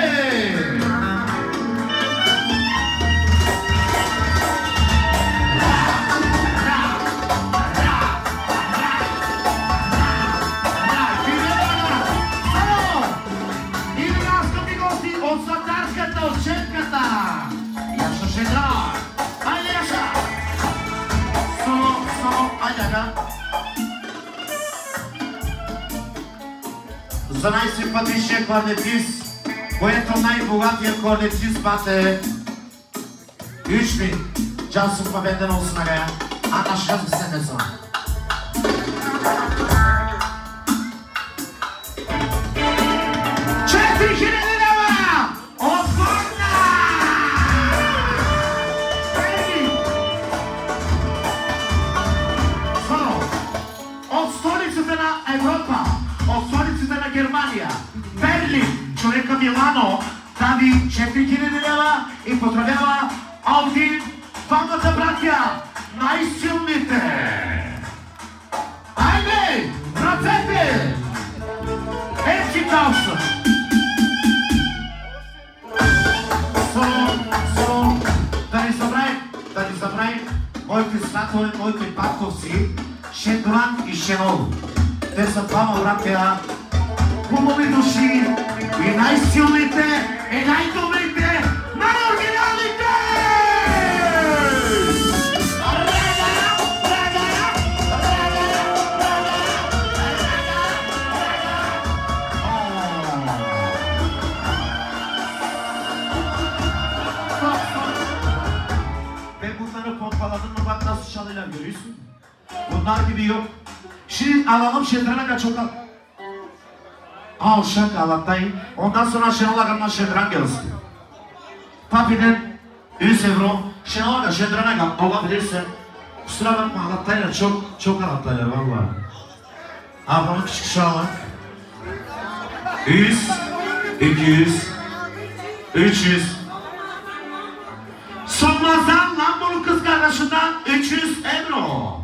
За най-симпатичния корнетист, което най-богатия корнетист бате Ючми, част от победена осмега, а на шест седмица. Германия, Берлин, човека Милано, прави 4000 лева и поздравява Алди, двамата братя, най-силните! Айде, ръцете! Епси Калса! Да ни забравим моите сватове, моите батковци, Шендоран и Шенол. Те са двама братя, хубави души и най-силните, и най-добрите, най-оригиналните! Ben bunları pompaladım mı bak nasıl çalıyorlar görüyorsun? Bunlar gibi yok. Şimdi alalım Şedran'a kaç okalım. Al şak Allah'tayım. Ondan sonra Şenol Ağam'dan Şedran gelsin. Papi'den 100 euro. Şenol Ağa Şedran'a gel. Olabilirse. Kusura bakma Allah'tayla çok Allah'tayla valla. Ablamın küçük şahı. 100, 200, 300. Sonmazdan Lambolu kız kardeşinden 300 euro.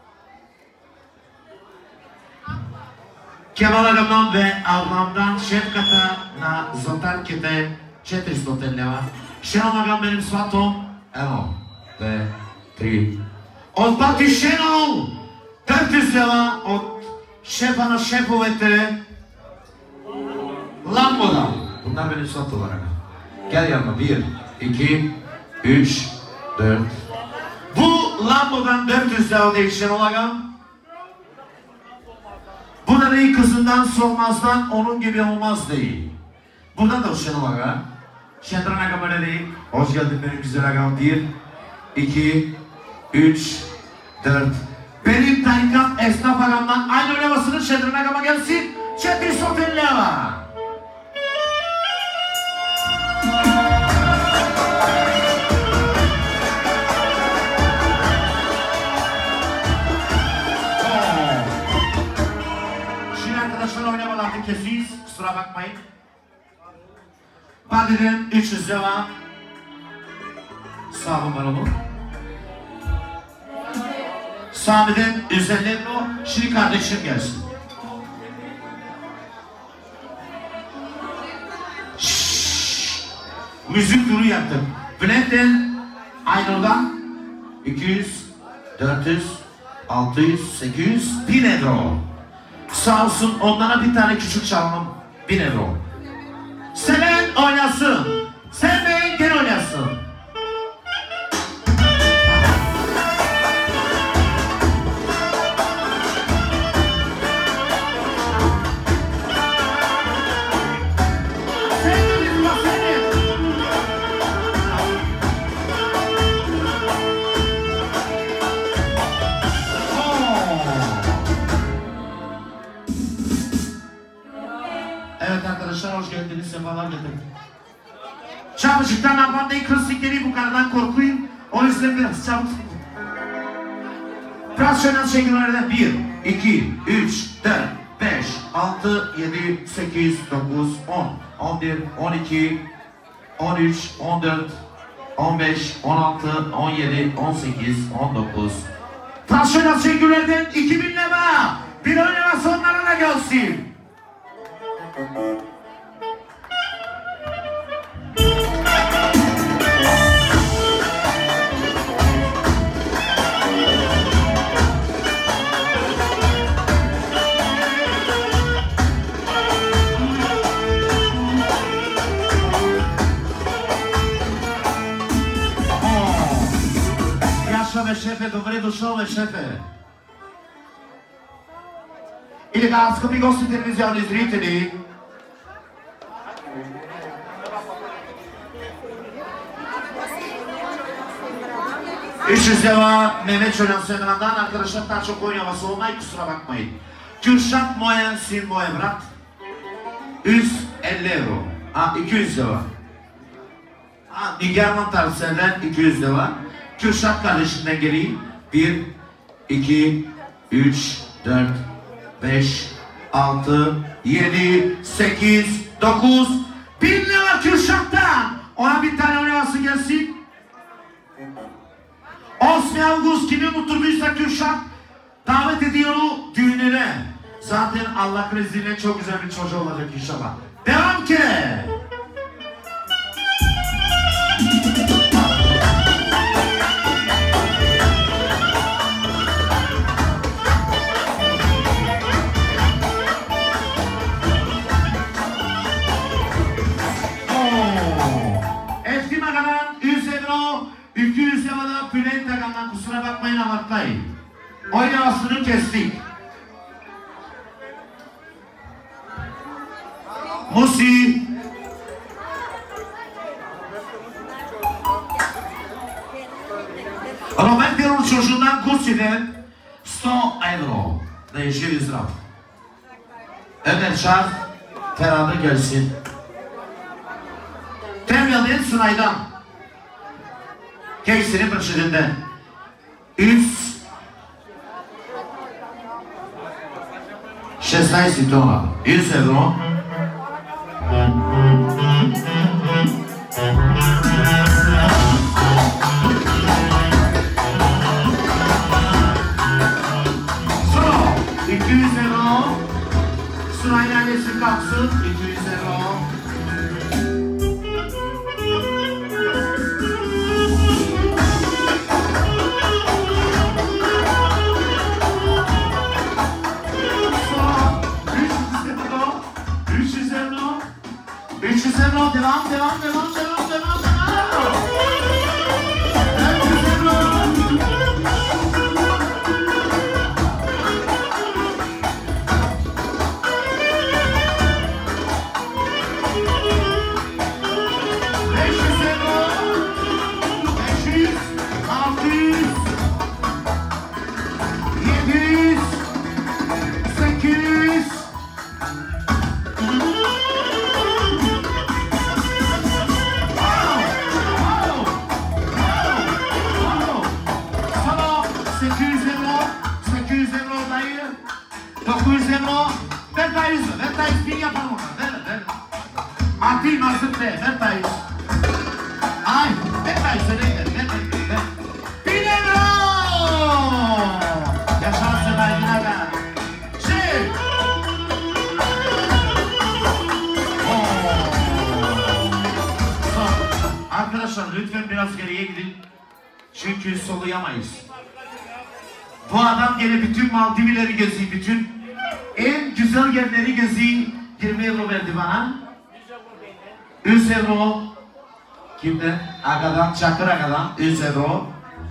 Kemal Ağam'dan ve ablamdan Şefkat'a na Zotarkete 400 leva. Şenol Ağam benim svatom. 1, 2, 3. Od Bati Şenol 400 leva od şefa na şefovete Lambo'dan. Bunlar benim svatolarım. Gel yanıma 1, 2, 3, 4. Bu Lambo'dan 400 leva değil Şenol Ağam. Bu da değil kızından solmazdan onun gibi olmaz değil. Burada da Şenol Ağa. Şedran Ağam öyle değil. Hoş geldin benim güzel ağam. 1, 2, 3, 4. Benim tarikat esnaf ağamdan aynı oynamasının Şedran Ağam'a gelsin. 400 leva. Oynamalarını kesiyiz, kusura bakmayın. Badi'den 300 leva. Sağ olun var olun. Sami'den 150 euro. Şimdi kardeşim gelsin. Müzik duru yaptım. Bülent'ten Aynur'dan 200, 400, 600, 800, 1000 euro. Sağ olsun onlara bir tane küçük çalmam 1000 euro. Seven oynasın. Sevmeyen gel oynasın. Evet arkadaşlar hoş geldiniz, sefalar getirin. Çabucuktan abandayı klasikleri bu karadan korkuyun. O yüzden biraz çabuk. Biraz şöyle şekillerden 1, 2, 3, 4, 5, 6, 7, 8, 9, 10, 11, 12, 13, 14, 15, 16, 17, 18, 19, Taşıyla Şengüler'den 2000 lira. Bir oynama sonlarına gelsin. Шефе, добре дошъл, бе, шефе. И така, скъпи гости, телевизионни зрители, и ще взема Mehmet Çölen Semran'dan arkadaşlar daha çok oynaması olmayı kusura bakmayın. Kürşat moya sin moya brat. 150 euro. 200 lira. Nigarman tavsiyeden 200 lira. Kürşat kardeşimden geleyim. 1, 2, 3, 4, 5, 6, 7, 8, 9, 1000 lira Kürşat'tan. Ona bir tane oynaması gelsin. 8 Ağustos kimi mutluysa Kürşat davet ediyor düğününe. Zaten Allah izniyle çok güzel bir çocuğu olacak inşallah. Devam ki. Eftimagadan 100 euro, 200 euro da Bülent Takan'dan kusura bakmayın abartmayın. Oynamasını kestik. Musi. Robert Derul çocuğundan Gucci'den 100 euro. Değişir israf. Ömer Şah Ferhat'a gelsin. Temyal'ın Sunay'dan. Keysinin başında 16 dolar. 100 euro. Sonra 200 euro. Sunay'ın ailesi kalksın. 200 euro. Devam. Arkadaşlar lütfen biraz geriye gidin. Çünkü soluyamayız. Bu adam gene bütün Maldivleri geziyor, bütün en güzel yerleri geziyor. 20 euro verdi bana. 100 euro. Kimden? Agadan, Çakır Agadan 100 euro.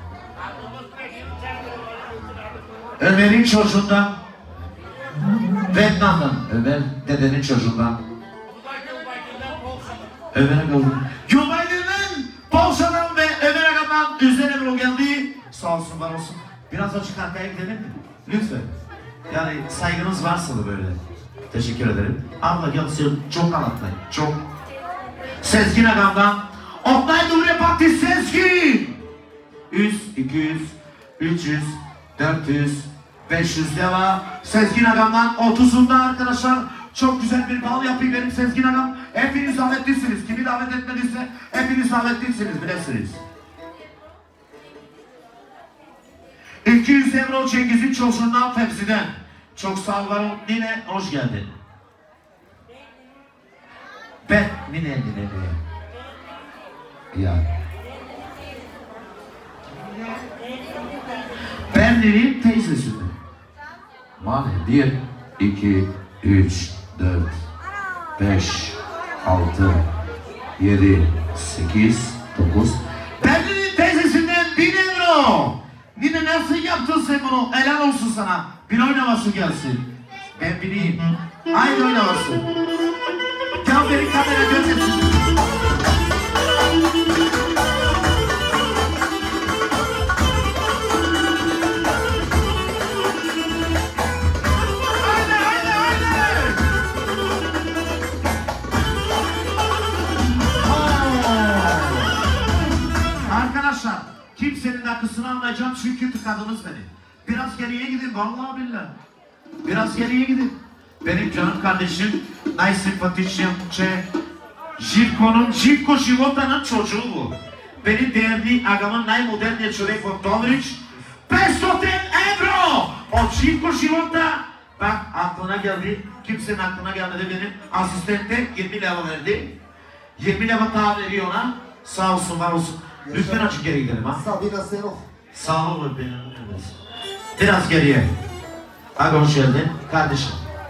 Ömer'in çocuğundan. Vietnam'dan. Ömer dedenin çocuğundan. Ömer'e kaldı. Gülbaylı'nın Polşa'dan ve Ömer Agam'dan 100 euro geldi. Sağ olsun, var olsun. Biraz açık arkaya gidelim mi? Lütfen. Yani saygınız varsa da böyle. Teşekkür ederim. Abla gel çok anlatmayın. Çok. Sezgin Agam'dan. Oktay Nuri Parti Sezgin. 100, 200, 300, 400, 500 lira. Sezgin Agam'dan 30'unda arkadaşlar. Çok güzel bir bal yapayım benim Sezgin Agam. Hepiniz davetlisiniz. Kimi davet etmediyse hepiniz davetlisiniz, bilirsiniz. 200 euro Cengiz'in çocuğundan Fevzi'den. Çok sağ olun Nine, hoş geldin. Ben Nine. Ya. Ben Nine'nin teyzesiyim. Mane 1, 2, 3, 4, 5, 6, 7, 8, 9. Ben Nine'nin teyzesinden 1000 euro. Nine nasıl yaptın sen bunu? Helal olsun sana. Bir oynaması gelsin. Ben bileyim. Aynı oynaması. Gel beni kamera görmesin. Arkadaşlar kimsenin akısını almayacağım çünkü tıkadınız beni. Biraz geriye gidin vallahi billahi. Biraz geriye gidin. Benim canım kardeşim najsimpatičnijim Živko Života'nın çocuğu bu. Benim değerli agamın najmoderniji čovjek od Dobrić. 500 euro! O Živko Života. Bak aklına geldi. Kimsenin aklına gelmedi benim. Asistente 20 leva verdi. 20 leva daha veriyor ona. Sağ olsun var olsun. Lütfen açık geri gidelim ha. Sağ olun benim. Biraz geriye. Abi hoş geldin kardeşim.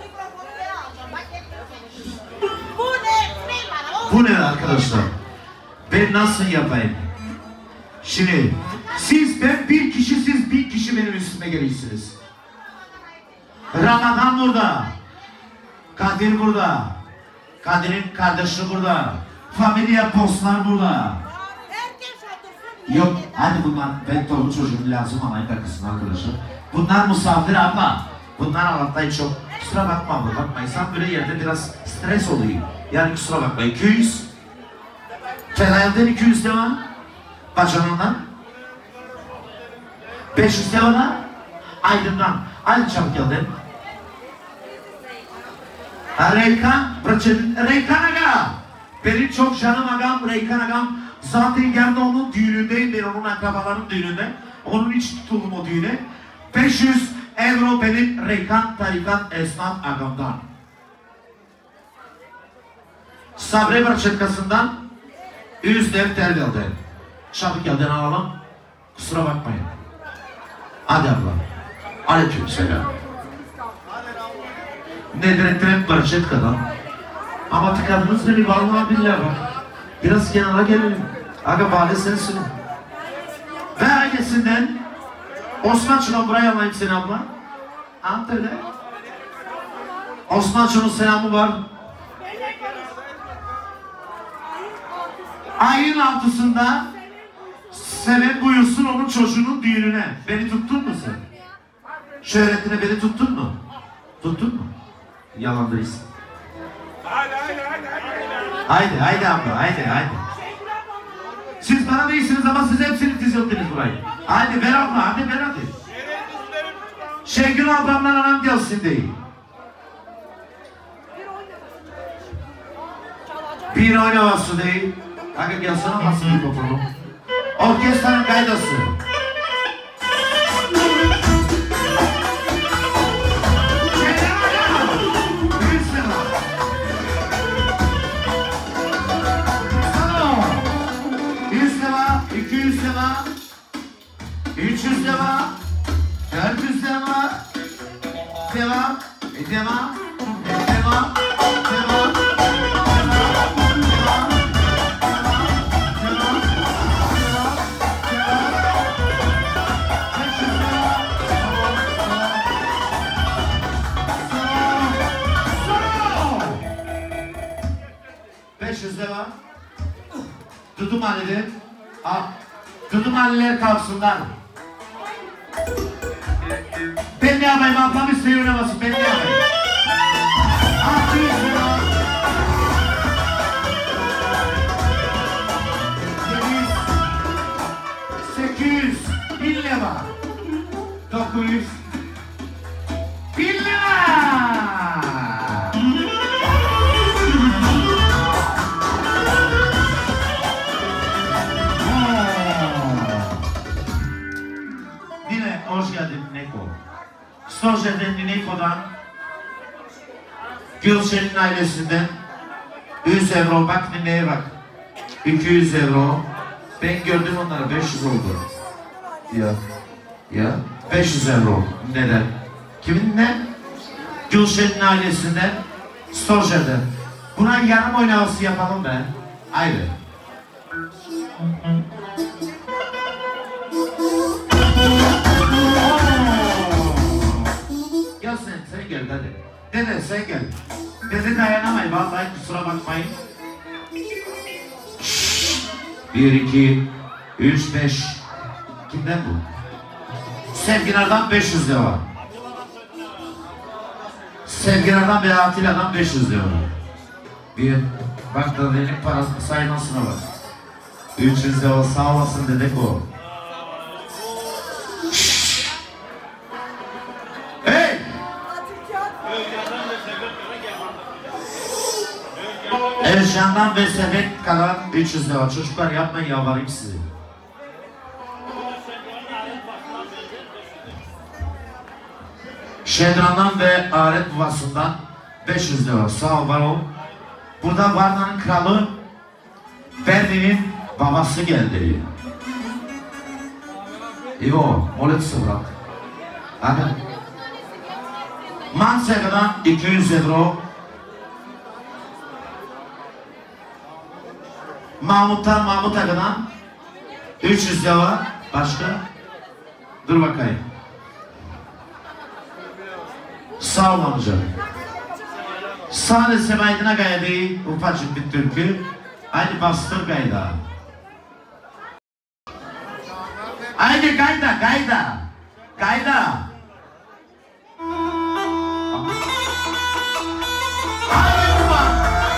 Bu ne arkadaşlar? Ben nasıl yapayım? Şimdi ben bir kişi, siz 1000 kişi benim üstüme gelirsiniz. Ramazan burada. Kadir burada. Kadir'in kardeşi burada. Familia postlar burada. Yok hadi bunlar, ben torun çocuğum lazım alayım takısın arkadaşlar. Bunlar misafir abla. Bunlar Allah'tan çok. Kusura bakma abla, bakma insan böyle yerde biraz stres oluyor. Yani kusura bakma 200. Felayel'den 200 devam. Bacanından. 500 devam. Aydın'dan. Aydın çabuk geldin. Reykan Aga. Benim çok canım agam Reykan Agam. Zaten yarın onun düğünündeyim, ben onun akrabalarının düğününde. Onun için tutuldum o düğüne. 500 euro benim Reykan Tarikat Esnaf Agam'dan. Sabri Barçetkası'ndan 100 defter geldi. Çabuk elden alalım. Kusura bakmayın. Hadi abla. Aleyküm selam. Nedrettin Barçetka'dan. Ama tıkadınız beni vallahi billahi bak. Biraz kenara gelelim. Aga bari sensin. Ve ailesinden Osmançı'dan buraya alayım seni abla. Antalya'da. Osmançı'nın selamı var. Ayın 6'sında Seven buyursun onun çocuğunun düğününe. Beni tuttun mu sen? Şöhretine beni tuttun mu? Tuttun mu? Yalandayız. Haydi abla, haydi. Siz bana değilsiniz ama siz hepsini dizildiniz burayı. Haydi ver abla, hadi ver hadi. Şengül ablamdan anam gelsin değil. Bir oynaması değil. Kanka gelsene nasıl mikrofonu. Orkestranın gaydası. Deva, 300 deva, 400 deva, devam, devam, devam, devam, devam. Tutu mahallede, tutu mahalleler kalksınlar. Ben ne yapayım, ablam isteği oynamasın, ben ne yapayım? 600 lira. 700, 800, 1000 lira. 900, 1000 lira. Hoş Stojer'den Niko'dan, Gülşen'in ailesinden 100 euro, bak neye bak. 200 euro. Ben gördüm onlara 500 oldu. Ya 500 euro. Neden? Kimin ne? Gülşen'in ailesinden, Stojer'den. Buna yarım oynaması yapalım be. Haydi. Gel sen gel hadi. Dede sen gel. Dede dayanamayın vallahi kusura bakmayın. 1, 2, 3, 5. Kimden bu? Sevgilerden 500 lira var. Sevgilerden ve Atilla'dan 500 lira var. Bir, bak da benim parasını saymasına bak. 300 lira sağ olasın dedek o. Hey! Erşan'dan ve Sebek kalan 300 lira. Çocuklar yapmayın yalvarayım sizi. Şedran'dan ve Aret Babası'ndan 500 lira. Sağ ol var ol. Burada Varna'nın kralı Berlin'in babası geldi. İvo, moletse bırak. Hadi. Mansega'dan 200 euro. Mahmut'tan Mahmut Aga'dan 300 lira. Başka? Dur bakayım. Sağ ol amca. Sadece Maydın'a gaydi ufacık bir türkü. Haydi bastır gayda. Haydi gayda gayda. Gayda. Haydi baba.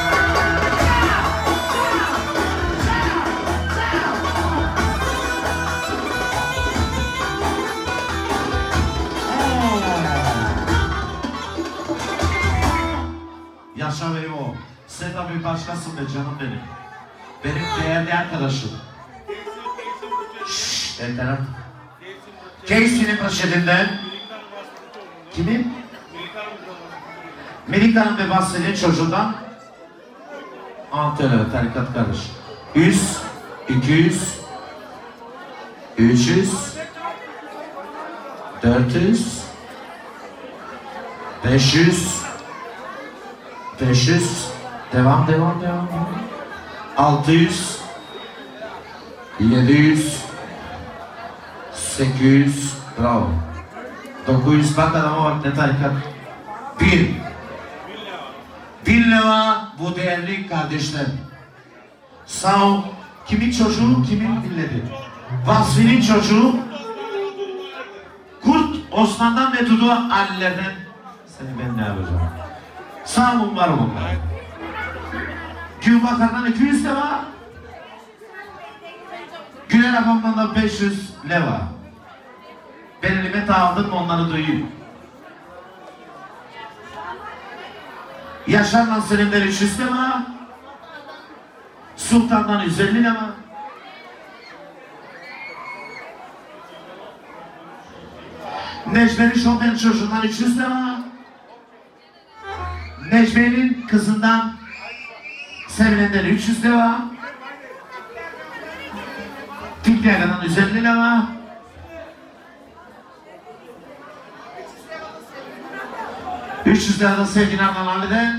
Yaşa benim o. Sen de bir başkasın be canım benim. Benim değerli arkadaşım. Şşş, enteresan. Casey'nin poşetinden. Kimin? Melika'nın ve Bahsedi'nin çocuğundan. Antene, tarikat kardeş. 100, 200, 300, 400, 500, 500, devam. 600, 700, 800, bravo. 900, bak adama bak ne tarikat. 1 lira bu değerli kardeşler. Sağ ol. Kimin çocuğu, kimin milleti? Vasfi'nin çocuğu. Kurt Osman'dan ve Dudu Ali'lerden. Seni ben ne yapacağım? Sağ olun var olun. Gül Bakar'dan 200 lira. Güler Afam'dan da 500 lira. Ben elime aldım onları duyayım. Yaşar Nasır'ından 300 lira. Sultan'dan 150 lira. Necmi'nin Şopen çocuğundan 300 lira. Necmi'nin kızından Sevilen'den 300 lira. Tikya'dan 150 lira. $300 da Sevgin Arman Ali'den.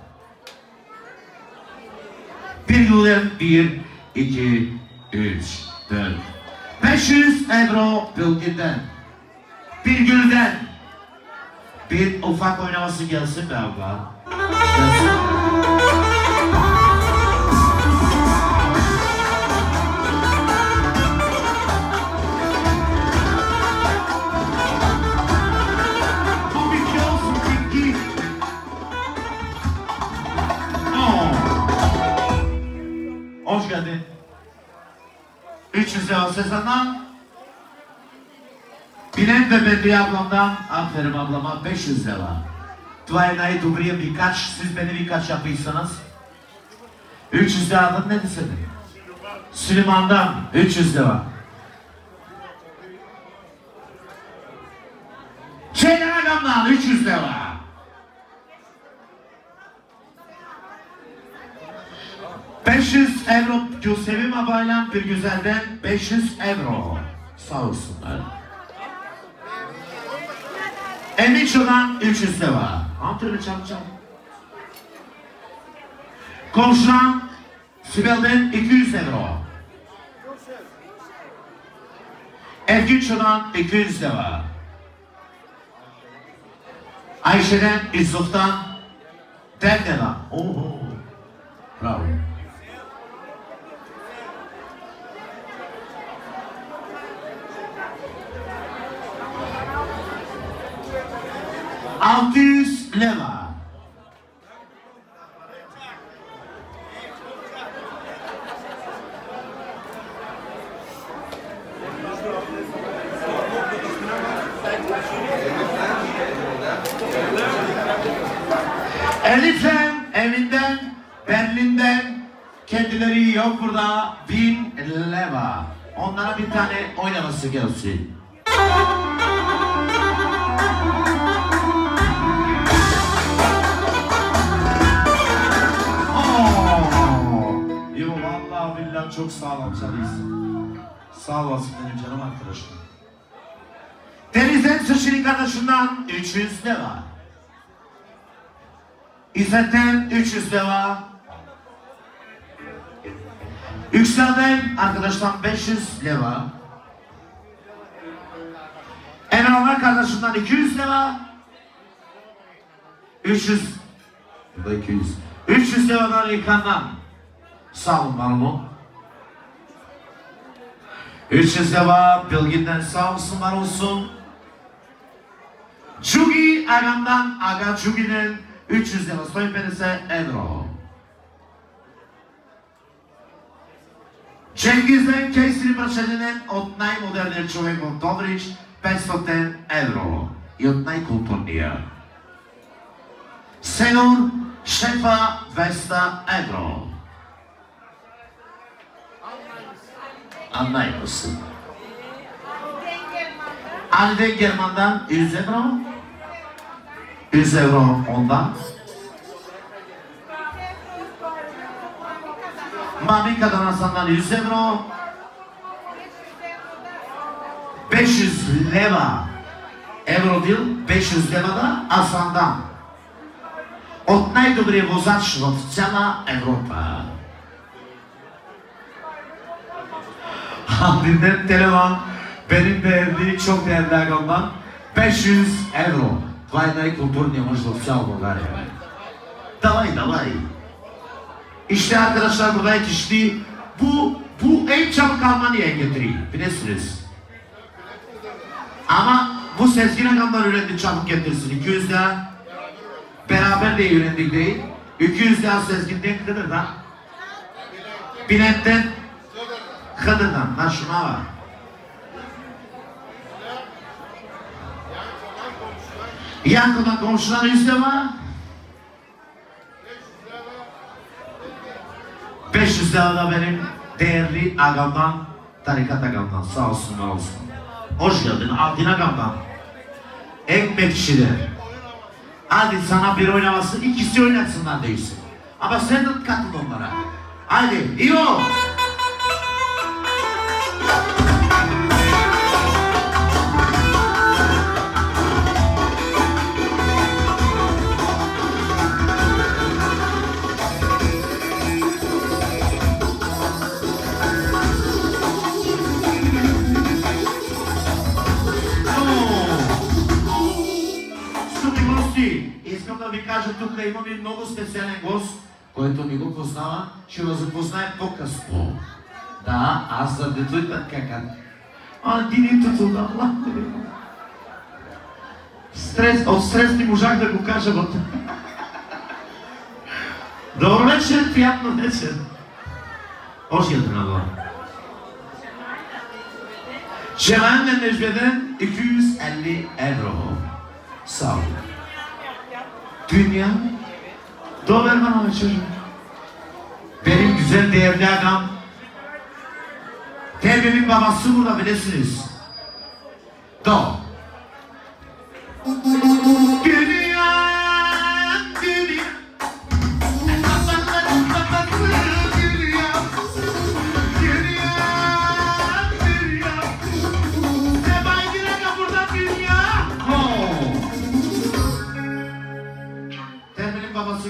Bir yıldan 1, 2, 3, 4. 500 euro Bilgin'den. Bir gülden. Bir ufak oynaması gelsin be abla. Gelsin. Hoş geldin. 300 lira Sezan'dan. Bilen ve Bedriye ablamdan, aferin ablama 500 lira. Duayenayı Dubri'ye birkaç, siz beni birkaç yapıysanız. 300 lira adın ne desene? Süleyman'dan 300 lira. Şeyler agam Kuşan'dan 300 lira. €500 Gülsevim abayla bir güzelden €500. Sağ olsunlar. Emiço'dan 300 lira. Antrenör çarpacağım. Komşudan Sibel'den €200. Ergünço'dan 200 lira. Ayşe'den Yusuf'tan 10 lira. Oho. Bravo. €600 lira. Elif'ten, evinden, Berlin'den kendileri yok burada 1000 lira. Onlara bir tane oynaması gelsin. Yo vallahi billahi çok sağlam çalıyorsun. Sağ olasın benim canım arkadaşım. Deniz'den Sıçı'nın kardeşinden 300 lira. İzzet'ten 300 lira. Yüksel'den arkadaştan 500 lira. Enal'dan kardeşinden 200 lira. 300. Bu da 200. 300 liradan İlkan'dan. Sağ olun var mı? 300 lira Bilgin'den sağ olsun var olsun. Çugi Agam'dan Aga Çugi'den 300 lira. 150 euro. Cengiz'den Keyseri Brzezi'den Otnaj Moderny Człowiek Dobryć 500 euro. I Otnaj Kulturnia. Senor Szefa 200 euro. Anlayıyorsun. Aliden German'dan 100 euro. 100 euro ondan. Mamika'dan Hasan'dan 100 euro. 500 lira. Euro değil, 500 lira da Hasan'dan. Od najdobry wozacz od cała Europa. Hamdi'den telefon benim değerli, çok değerli ağamdan 500 euro. Двойная культурная может вся Bulgarya. Давай. İşte arkadaşlar burada yetişti. Bu en çabuk Almanya'ya getiriyor. Bilirsiniz. Ama bu Sezgin Agam'dan öğrendi çabuk getirsin. 200 lira beraber de öğrendik değil. 200 lira Sezgin'den Kıdır'dan. Binetten Kıdır'dan. Lan şuna var. Yanko'dan komşular 100 lira. 500 lira da benim değerli agamdan, tarikat agamdan. Sağ olsun, var olsun. Hoş geldin Aldin agamdan. Ekmekçiler. Hadi sana bir oynamasın, ikisi oynatsınlar değilsin. Ama sen de katıl onlara. Hadi, iyi ol. Искам да ви кажа, тук имаме много специален гост, който не го познава, ще го запознаем по-късно. Да, аз за дето и така. Динито туда, от стрес не можах да го кажа вътре. Добър вечер, приятно вечер. Още една надолу. Желаем на Necmet'den 250 euro. Sağ ol. Dünya. Dober bana çocuğum. Benim güzel değerli adam. Terbiyemin babası burada bilirsiniz. Do.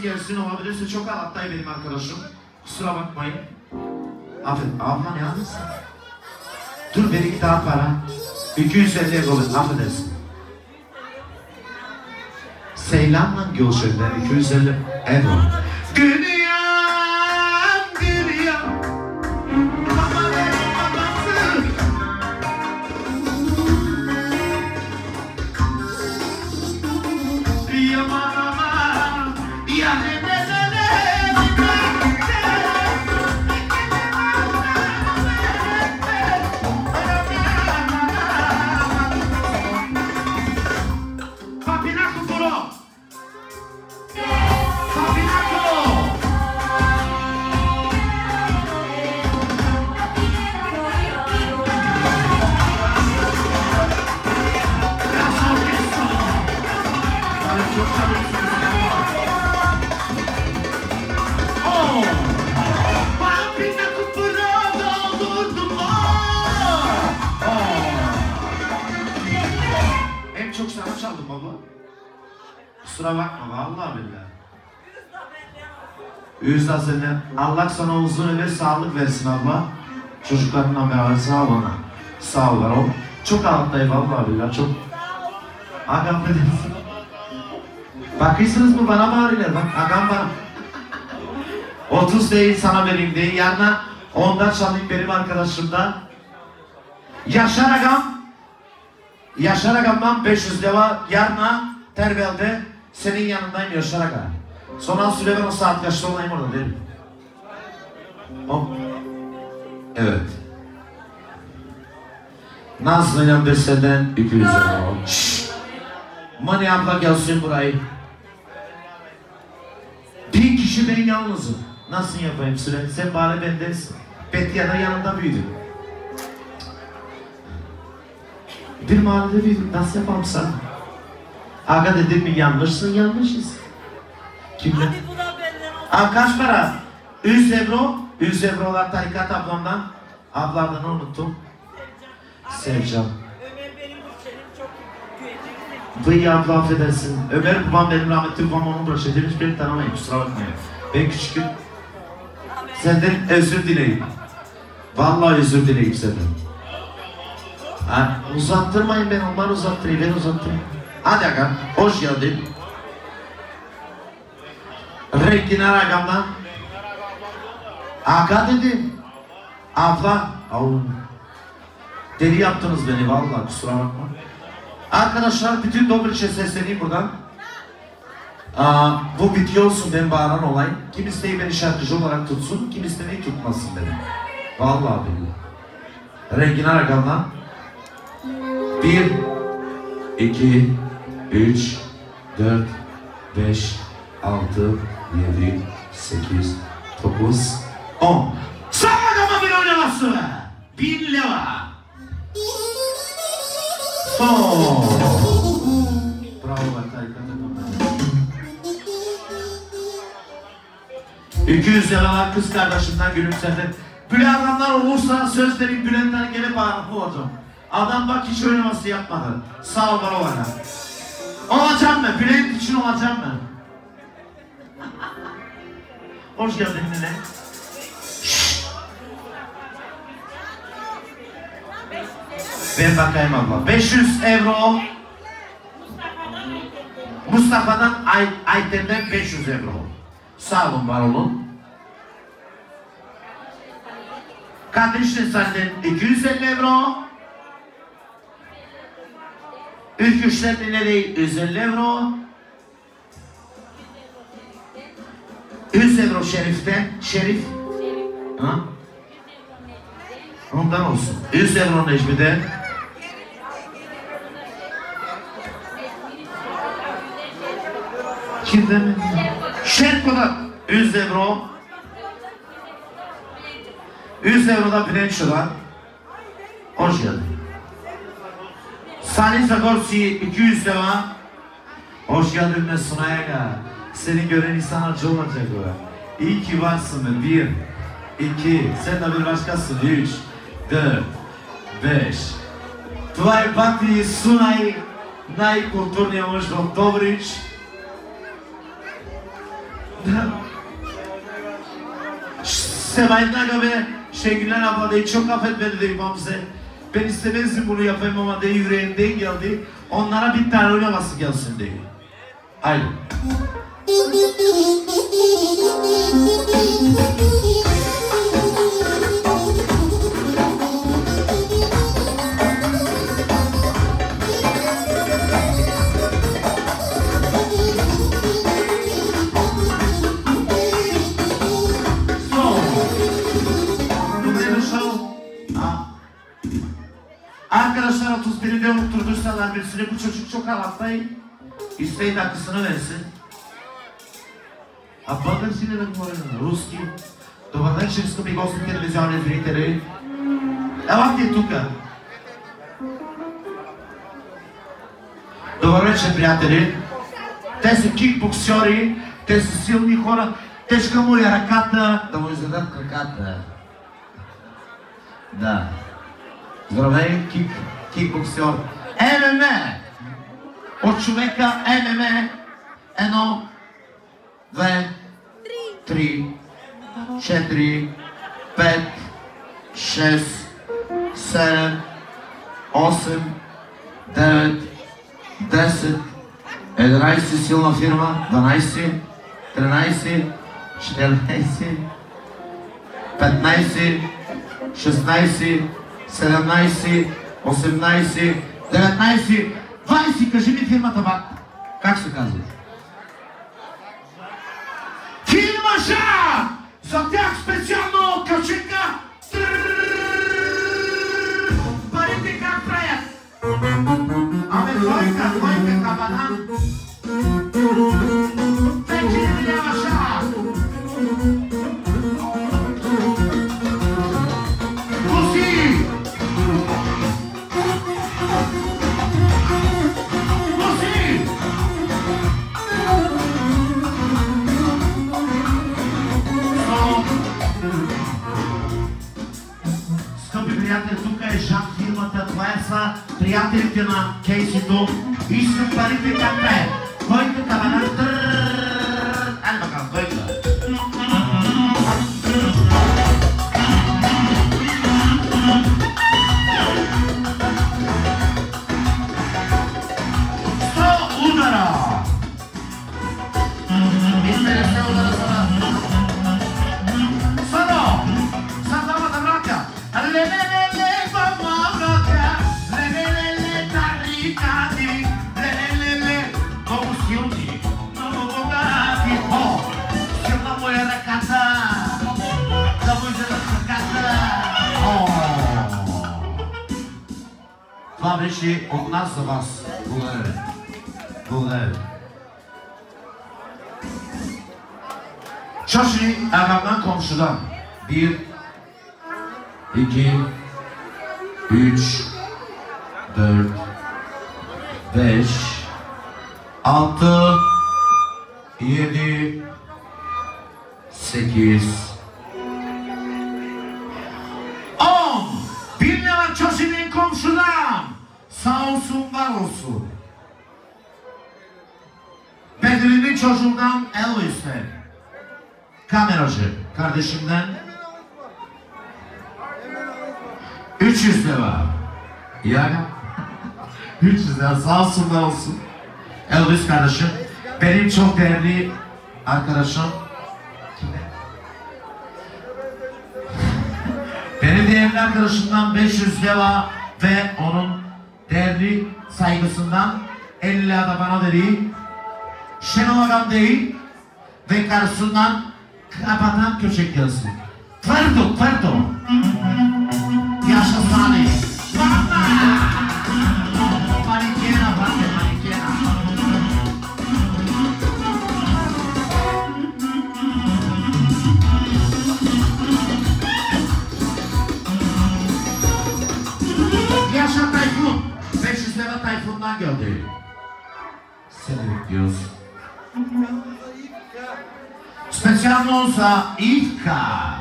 gelsin olabilirse çok alattay benim arkadaşım. Kusura bakmayın. Affedin. Abla ne yapıyorsun? Dur bir iki daha para. 250 euro affedersin. Seylan'la Gülşen'den 250 euro. Gülüyorum, gülüyorum. Yaman aman, ya ne çok sana çaldım baba. Kusura bakma vallahi billahi. Yüzde senden. Allah sana uzun ömür sağlık versin abla. Çocuklarınla beraber sağ ol bana. Sağ ol bana. Çok ağlattayım vallahi billahi çok. Agam ne dersin? Bakıyorsunuz mu bana bağırıyorlar bak. Agam bana. 30 değil sana vereyim değil. Yarına 10'dan çalayım benim arkadaşımda. Yaşar agam. Yaşar agamdan 500 lira yarına Terbiyel'de senin yanındayım Yaşar agam. Sonra süre ben o saat kaçta olayım orada değil mi? O. Evet. Nazlı'yla Besel'den 200 lira. Mani abla gelsin burayı. Bir kişi ben yalnızım. Nasıl yapayım süre? Sen bari bendensin. Betiye'nin yanında büyüdüm. Bir mahallede büyüdüm. Nasıl yapalım sana? Aga dedim mi yanlışsın yanlışız. Kimle? Kaç para? 100 euro. 100 eurolar tarikat ablamdan. Ablardan unuttum. Sevcan. Ömer benim müşterim çok güvecek. Bıyı abla affedersin. Ömer babam benim rahmetli babam onu bırakıyor. Demiş beni tanımayın kusura bakmayın. Ben küçüküm. Senden özür dileyim. Vallahi özür dileyim senden. Ha, uzattırmayın ben onlar uzattırayım ben uzattırayım. Hadi agam hoş geldin. Regina agamdan. Aga dedim. Abla. Deli yaptınız beni vallahi kusura bakma. Arkadaşlar bütün Dobric'e sesleneyim buradan. Bu bitiyor olsun ben bağıran olay. Kim isteği beni şarkıcı olarak tutsun, kim istemeyi tutmasın beni. Vallahi billahi. Regina agamdan. 1, 2, 3, 4, 5, 6, 7, 8, 9, 10. Sen adama bir oynaması be! 1000 lira! Bravo Batay. 200 liralar kız kardeşimden gülümsedim. Gülen adamlar olursa söz vereyim Gülen'den gelip ağırlıklı olacağım. Adam bak hiç oynaması yapmadı. Sağ ol bana bana. Olacağım mı? Bülent için olacağım mı? Hoş geldin yine. Ben bakayım abla. 500 euro. Mustafa'dan Ayten'den 500 euro. Sağ olun var olun. Kardeşin senden 250 euro. Üç güçlerin değil 150 euro. 100 euro Şerif'ten. Şerif. Ha? Ondan olsun. 100 euro Necmi'den. Kimden mi? Şerif'den 100 euro. 100 euro da Bülent'şo'dan. Hoş geldin. Salih Zagorsi 200 lira. Hoş geldin de Sunay'a. Seni gören insan acı olacak o. İyi ki varsın. 1, 2, sen de bir başkasın. 3, 4, 5. Твои патри Sunay най-културния мъж в Добрич. Sevaydın Aga ve Şengülen abla de çok affet beni de İmam size. Ben istemezdim bunu yapayım ama de yüreğimden geldi. Onlara bir tane oynaması gelsin diye. Haydi. Arkadaşlar 31'de unutturduysalar birisini, bu çocuk çok havattayım. İsteyin hakkısını versin. А български ли да говорим? Руски? Добър вечер, скъпи гости, телевизионни зрители. Елате тука. Добър вечер, приятели. Те са кикбоксьори, те са силни хора. Тежка му е ръката. Да му издадат ръката. Да. Здравей, кикбоксьор. ММА! От човека ММА. 1, 2, 3, 4, 5, 6, 7, 8, 9, 10, 11, силна фирма, 12, 13, 14, 15, 16, 17, 18, 19, 20, кажи ми фирмата, бак. Как се казва? Фирма Жа! За тях специално качинка! Парите как правят? Аме двойка, кабана! Вече не видява Жа! Луси! Луси! Скъпи приятели, тук е Жак фирмата, това са приятелите на Кейсито. Искам парите как е. Който кабана ай бака, който. Удара! Мисля, не се удара сега. Сано! Сандамата врака! Ле-ле-ле-ле, баба врака! Ле-ле-ле-ле, тарикати! Ле-ле-ле-ле, много силни, много богати! О! Силна му е ръката! Да му издадат ръката! О! Това беше от нас за вас. Благодаря. Благодаря. Şaşırı ağamdan komşudan 1, 2, 3, 4, 5, 6, 7, 8, 10. 1 lira Şaşırı'nın komşudan. Sağ olsun, var olsun. Bedri'nin çocuğundan Elvis'e. Kameracı kardeşimden 300 lira. Yani 300 lira sağ olsun, da olsun. Elvis kardeşim benim çok değerli arkadaşım. Benim değerli arkadaşımdan 500 lira ve onun değerli saygısından 50 lira da bana veriyor. Şenol Agam değil ve karşısından kapatan köşek gelsin. Tvardo, tvardo. Yaşa sani. Mama! Manikena, bate manikena. Yaşa Tayfun. 500 lira Tayfun'dan geldi. Seni bekliyoruz. Specjalną za Iwka.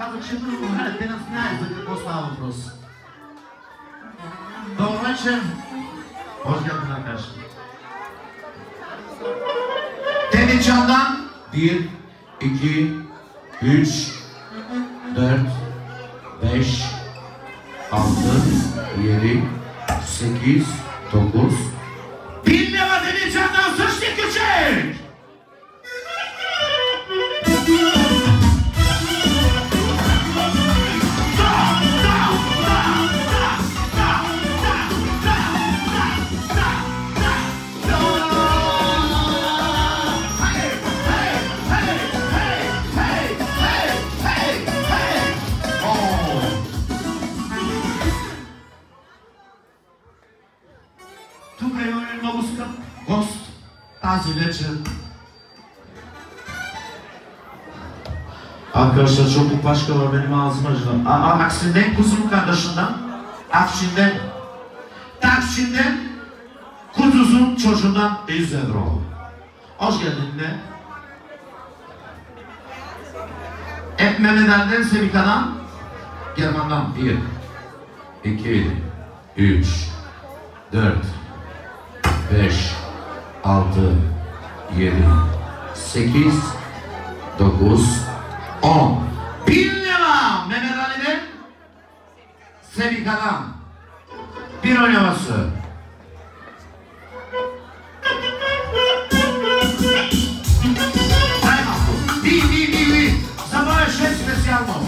почему ты нас знаешь, ты просто вопрос. Добрый вечер. Hoş geldin arkadaşlar. Teddy Can'dan 1, 2, 3, 4, 5, 6, 7, 8, 9. Bir ne var Teddy Can'dan sıçtı küçük. Gost, tazi вечер. Arkadaşlar çok başka var, benim ağzım acıdı. Aksinden kuzum kardeşinden, Afşin'den, Takşin'den, kuzuzun çocuğundan 100 euro. Hoş geldin de. Mehmet Ali'den, Sevika'dan, German'dan 1, 2, 3, 4, 5, 6, 7, 8, 9, 10. 1000 lira Mehmet Ali'den, Sevika'dan bir oynaması. Hayma. Oui. Ça va un chef spécialement.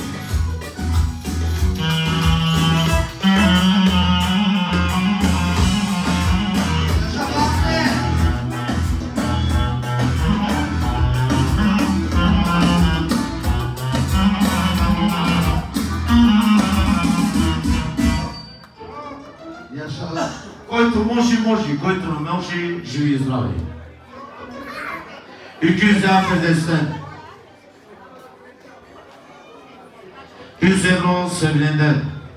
Който може, който не може, живи и здрави. 200 affedersin. 100 euro sevilenden.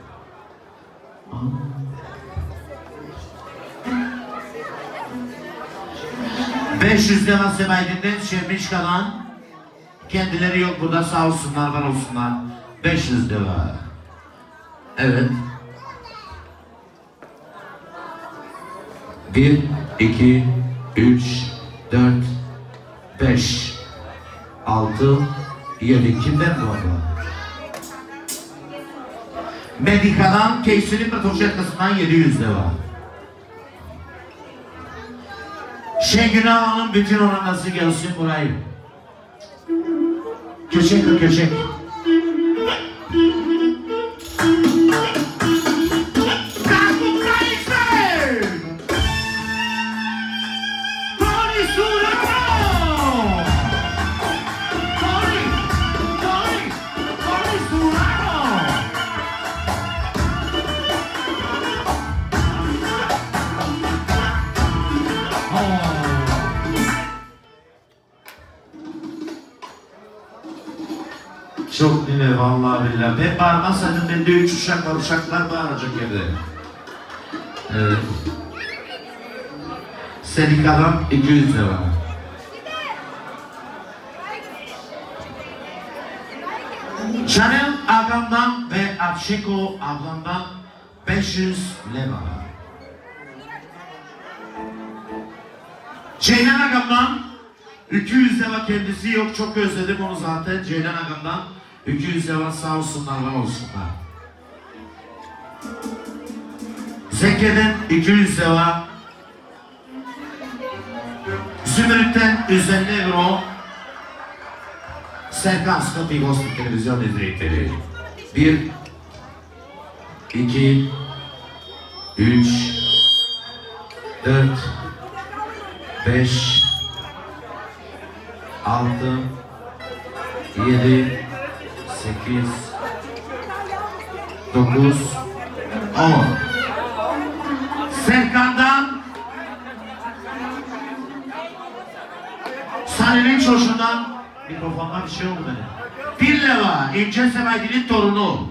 500 lira Sebaydin'den çevirmiş kalan. Kendileri yok burada, sağ olsunlar, var olsunlar. 500 lira. Evet. 1, 2, 3, 4, 5, 6, 7. Kimden bu arada? Medika'dan, Casey'nin Patoşetkası'ndan 700 lira. Şengün Ağa'nın bütün oranası gelsin burayı. Köşek. Çok dinle vallahi billahi. Ben bağırmasaydım bende 3 uşak var, uşaklar bağıracak evde. Evet. Selika'dan 200 lira. Chanel ablamdan ve Abşeko ablamdan 500 lira. Ceylan Agam'dan 200 lira, kendisi yok, çok özledim onu zaten. Ceylan Agam'dan 200 lira, sağ olsunlar, var olsunlar. Zeke'den 200 lira. Zümrüt'ten 150 euro. Serkan Skopy Gospel Televizyon izleyicileri. 1, 2, 3, 4, 5, 6, 7, 8, 9, 10. Serkan'dan, Salih'in çocuğundan, mikrofonda bir şey oldu benim. 1 lira, İnce Sebaydin'in torunu.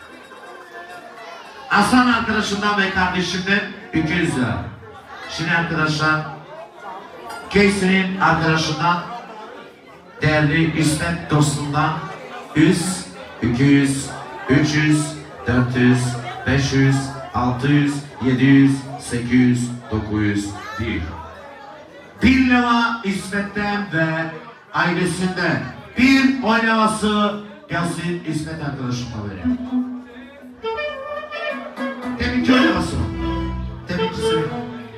Hasan arkadaşımdan ve kardeşimden 200 lira. Şimdi arkadaşlar, Casey'nin arkadaşından, değerli İsmet dostundan 100 200, 300, 400, 500, 600, 700, 800, 900, 1. 1 lira İsmet'ten ve ailesinden. Bir oynaması gelsin İsmet arkadaşımla verin. Deminki oynaması mı? Deminki söyle.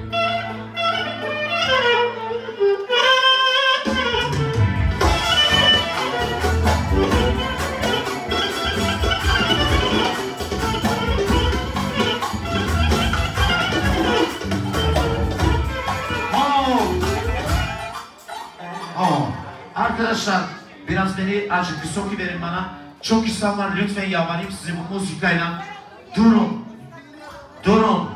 Arkadaşlar biraz beni azıcık bir soki verin bana. Çok insan var, lütfen yalvarayım size bu müziklerle. Durun. Durun.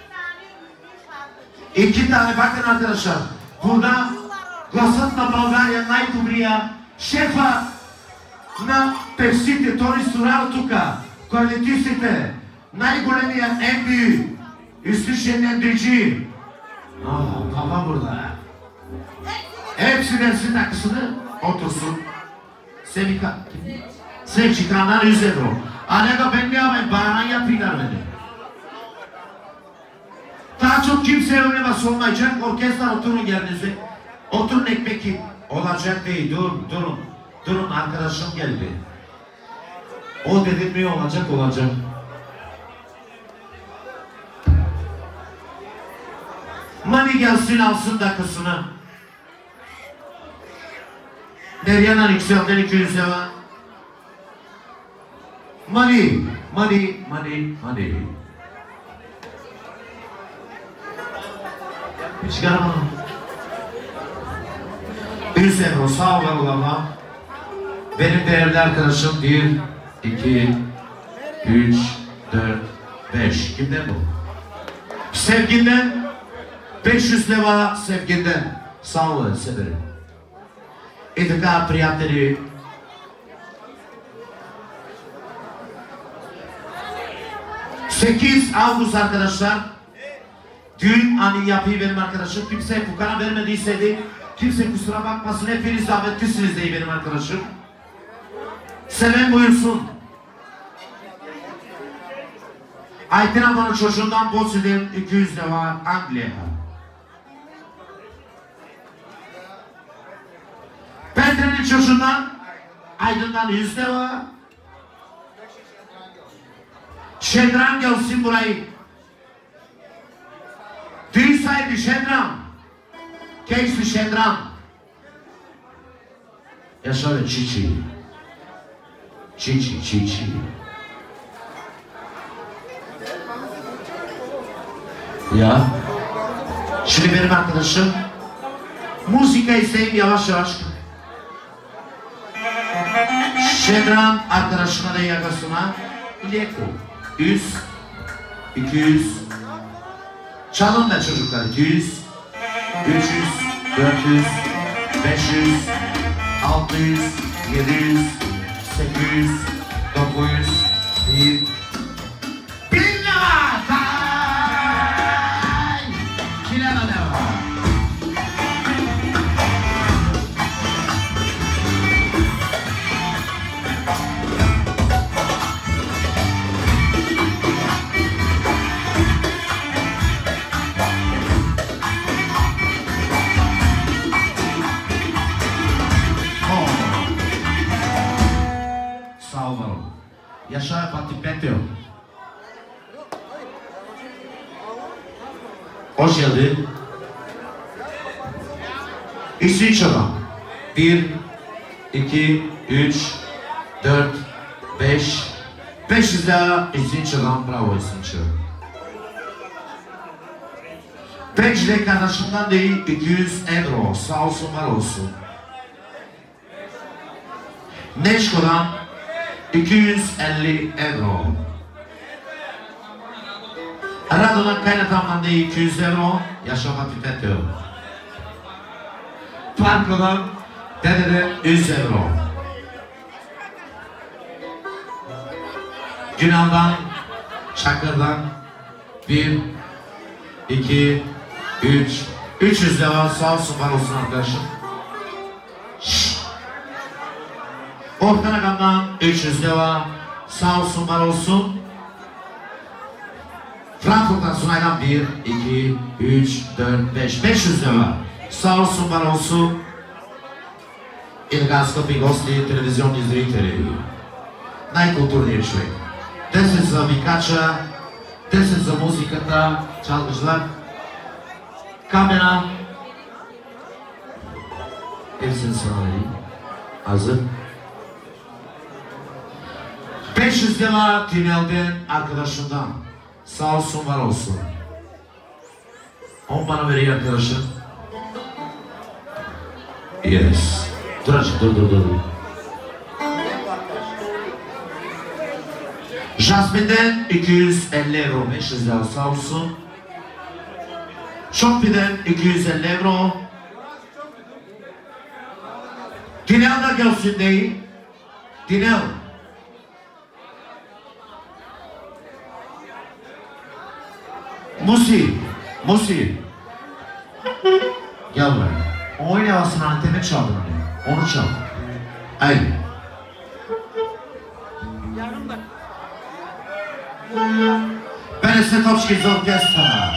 2 tane bakın arkadaşlar. Burada Glasatna Bulgarija najdobrija šefa na pevsite Toni Surautuka, koja letisite najgolemija en büyük üstüşen endirici. Kafa burada. Hepsi versin takısını, otursun. Sen çıkanlar 100 euro. Anega ben ne yapayım, bana yapıyorlar beni. Daha çok kimse oynaması olmayacak, orkestra oturun yerinize. Oturun ekmek yiyin. Olacak değil, durun arkadaşım geldi. O dedim mi olacak. Mani gelsin alsın dakikasını. Deryana yükselden 200 lira. Mani. Çıkaramadım. 100 euro sağ ol Allah'ım. Benim değerli arkadaşım 1, 2, 3, 4, 5. Kimden bu? Sevginden 500 lira sevginden. Sağ olun severim. И така, приятели, ...8 Ağustos arkadaşlar... ...düğün anı yapıyı benim arkadaşım... ...kimse fukara vermediyse de... ...kimse kusura bakmasın... ...hepiniz davetlisiniz de benim arkadaşım... ...seven buyursun... ...Ayten ablanın çocuğundan Bosna'dan 200 lira Anglia'ya... Petre'nin çocuğundan, Aydın'dan 100 lira. Şendran gelsin burayı. Düğün sahibi Şendran. Keyifli Şendran. Yaşa ve Çiçi. Ya. Şimdi benim arkadaşım. Müzika isteyeyim yavaş yavaş. Şedran arkadaşına da yakasına Leko 100 200 çalın da çocuklar 200 300 400 500 600 700 800 900 1 lira Kilana devam. Yaşar Fatih Petio. Hoş geldin. İsviçre. 1, 2, 3, 4, 5. 500 lira İsviçre'den, bravo İsviçre. 5 de kardeşimden değil 200 euro. Sağ olsun var olsun. Neşko'dan 250 euro. Rado'dan kaynatamdan değil 200 euro. Yaşa Fatih Petio. Parko'dan Dede'de 100 euro. Günal'dan, Çakır'dan 1, 2, 3, 300 lira sağ olsun var olsun arkadaşım. Orhan Agam'dan 300 lira. Sağ olsun, var olsun. Frankfurt'tan Sunay'dan 1, 2, 3, 4, 5. 500 lira. Sağ olsun, var olsun. Ilga скъпи гости, телевизионни зрители. Най-културният човек. 10 за викача, 10 за музиката. Чао, желан. Камера. Hepsini sana vereyim. Hazır. 500 lira Tünel'den arkadaşımdan. Sağ olsun, var olsun. 10 bana veriyor arkadaşım. Yes. Dur açık, dur. Jasmine'den 250 euro. 500 lira sağ olsun. Şompi'den 250 euro. Dinel da gelsin değil. Dinel. Musi. Gel buraya. O oynayasın antemi çaldın onu. Onu çal. Haydi. Yarın da. Ben size Topçki z orkestra.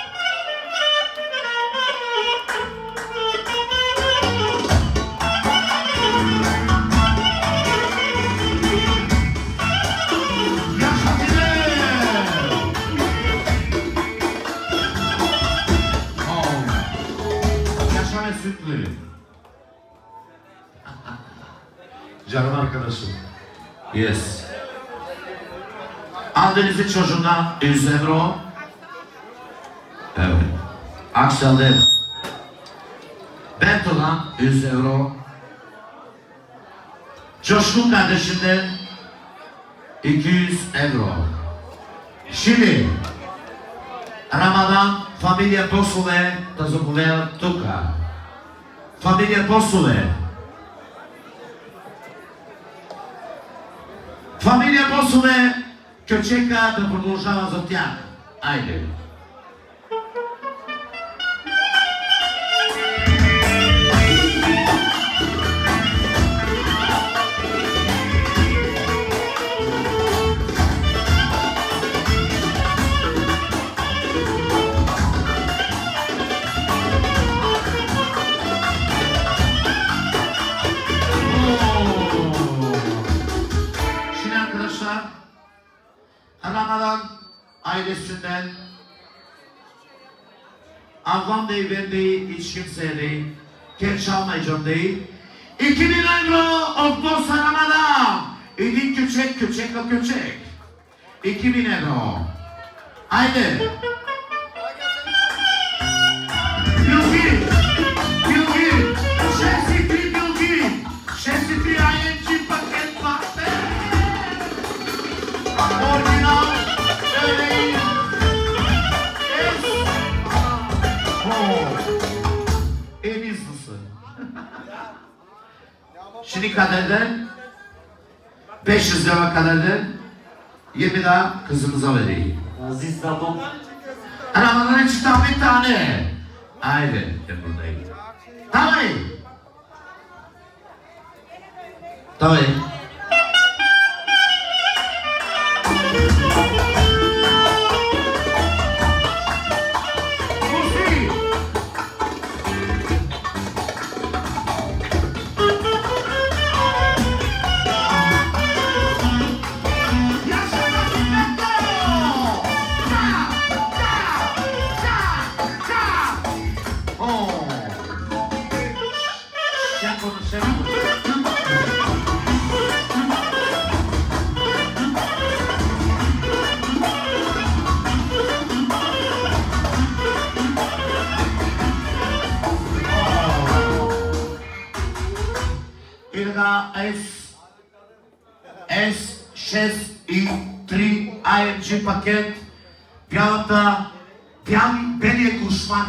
Canım arkadaşım. Yes. Aldığınızı çocuğuna 100 euro. Evet. Aksel'de Bento'dan 100 euro. Coşkun kardeşimden 200 euro. Şimdi Ramadan Familia Posule da zapoveja tuka. Familia Posule. Familia Posule čeka da продължава за тях. Айде! Ramadan ailesinden ablam değil, ben değil, hiç kimseye değil, kendi çalmayacağım değil. 2000 euro Oktosa Ramadan. İdin küçük. 2000 euro. Haydi. Bilgi. Şesitri ING paket bahse. Orijinal. Söyleyin. En iyisi. Şimdi kaderden 500 lira kaderden 20 daha kızımıza vereyim. Aziz babam. Arabaların için tam bir tane. Haydi ben buradayım. Tabii. S6 и 3 ING пакет, белия кошмар.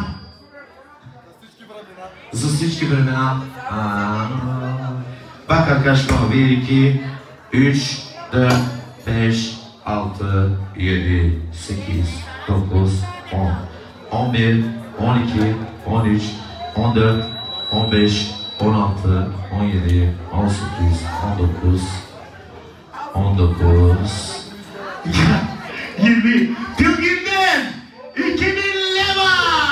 За всички времена. Bak arkadaşlar 1, 2, 3, 4, 5, 6, 7, 8, 9, 10, 11, 12, 13, 14, 15, 16, 17, 18, 19, 19 20 Gülgün'den 2000 leva.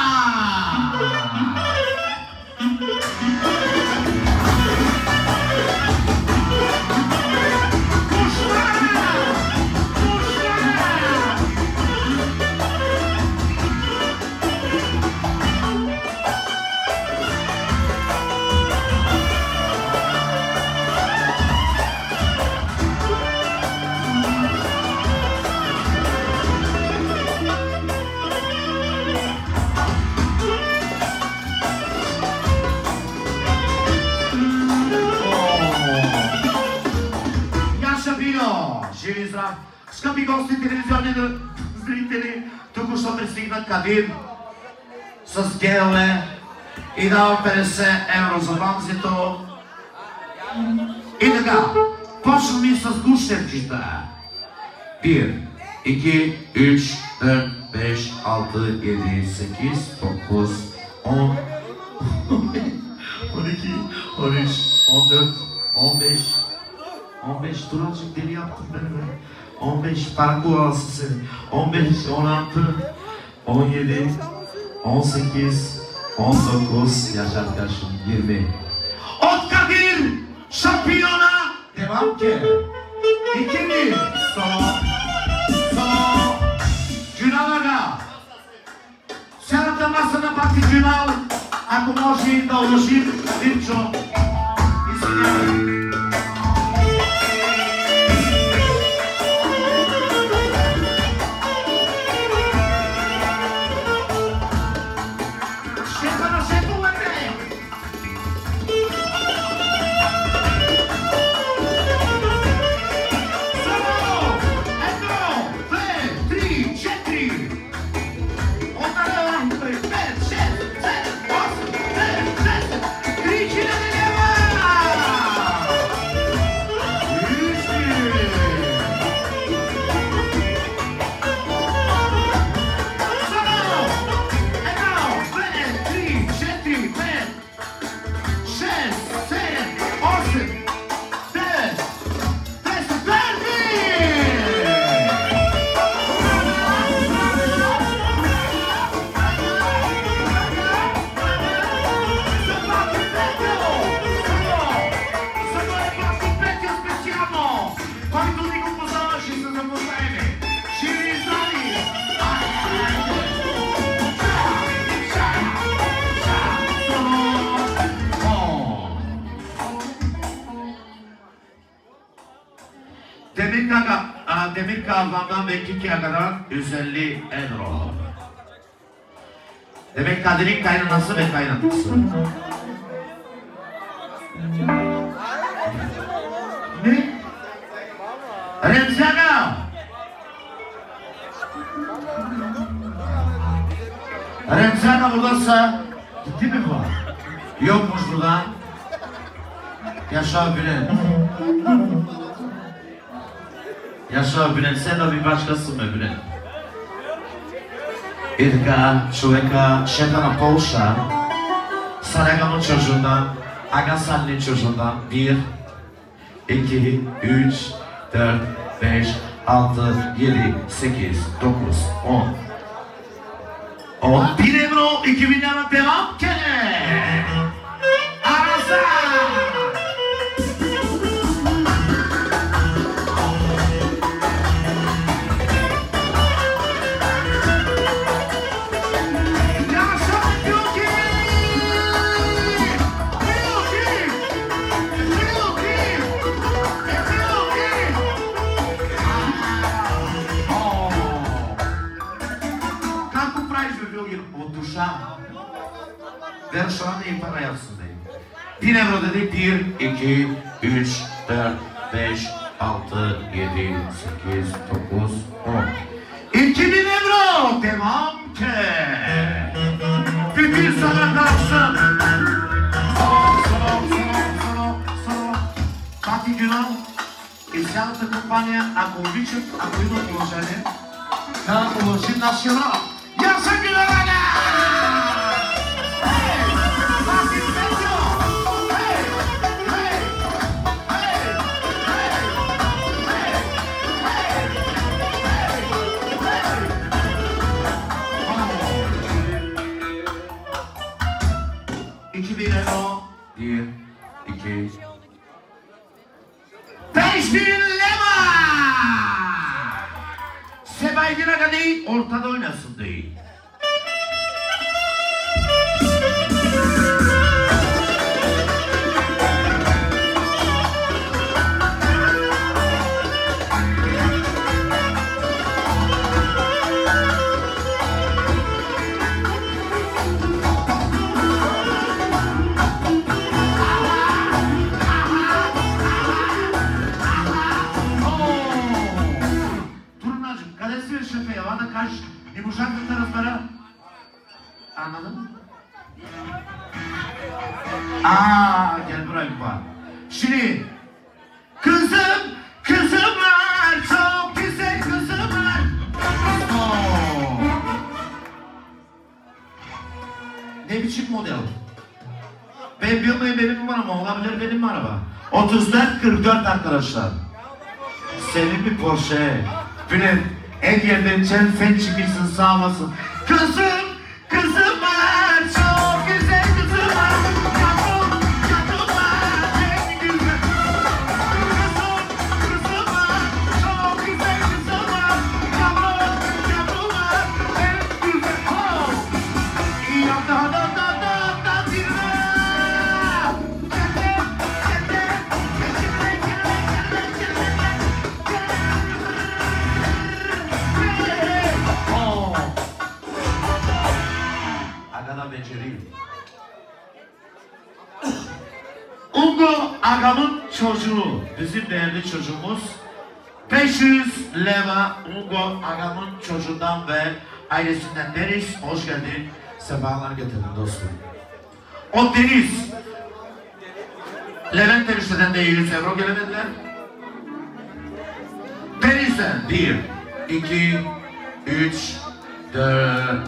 Живи здрав! Скъпи гости, телевизионни зрители, тук ще пристигна Кадир с геле и дава 50 евро за банзито. И така, почваме с гущерчета. 1, 2, 3, 4, 5, 6, 7, 8, 9, 10, 12, 13, 14, 15 Turacık deli yaptım ben be. 15 parkur alsın seni. 15, 16, 17, 18, 19, yaş arkadaşım 20. Ot Kadir şampiyona devam ki. 2-1 solo. Cünal Aga. Сядате масата пак и Джунал, ако може и да удължим Димчо. Извинявай. Demir Kavram'dan ve Kiki'ye kadar 150 euro. Demek Kadir'in kaynanası ve kaynatması. Ne? Remzi Aga! Remzi Aga buradaysa gitti mi bu? Yokmuş burada. Yaşar Bülent. Yaşar Bülent, sen de bir başkasın mı Bülent? Irka, Çuveka, Şetana Polşa, Saraga'nın çocuğundan, Agasal'ın çocuğundan 1, 2, 3, 4, 5, 6, 7, 8, 9, 10. 11 euro, 2000 lira devam ki. Arasa! Ver ne para yapsın diye. 1 euro dedi. 1, 2, 3, 4, 5, 6, 7, 8, 9, 10. 2000 euro. Devam ki. Bütün sana kalsın. Solo. Tati Günal. И цялата компания, ако обичат, ако имат положение, да положим нашия род. Я съм Гюнарана! Haydi ne kadar ortada oynasın değil. Yumuşaklık taraflara. Anladın mı? Gel buraya bir bak. Şimdi kızım var, çok güzel kızım var. Ne biçim model? Ben bilmiyorum benim numaram olabilir benim araba. 34-44 arkadaşlar. Senin bir Porsche. Bülent. Her yerden fen çıkırsın sağ olasın. Kızım var, çok güzel kızım var. Yavrum var, en güzel. Kızım var, çok güzel kızım var. Yavrum var, en güzel. Ungo Agam'ın çocuğu, bizim değerli çocuğumuz 500 leva Ungo Agam'ın çocuğundan ve ailesinden Deniz, hoş geldin, sefalar getirdin dostum. O Deniz, Levent Deniz'den de 100 euro gelemediler. Deniz'den 1, 2, 3, 4,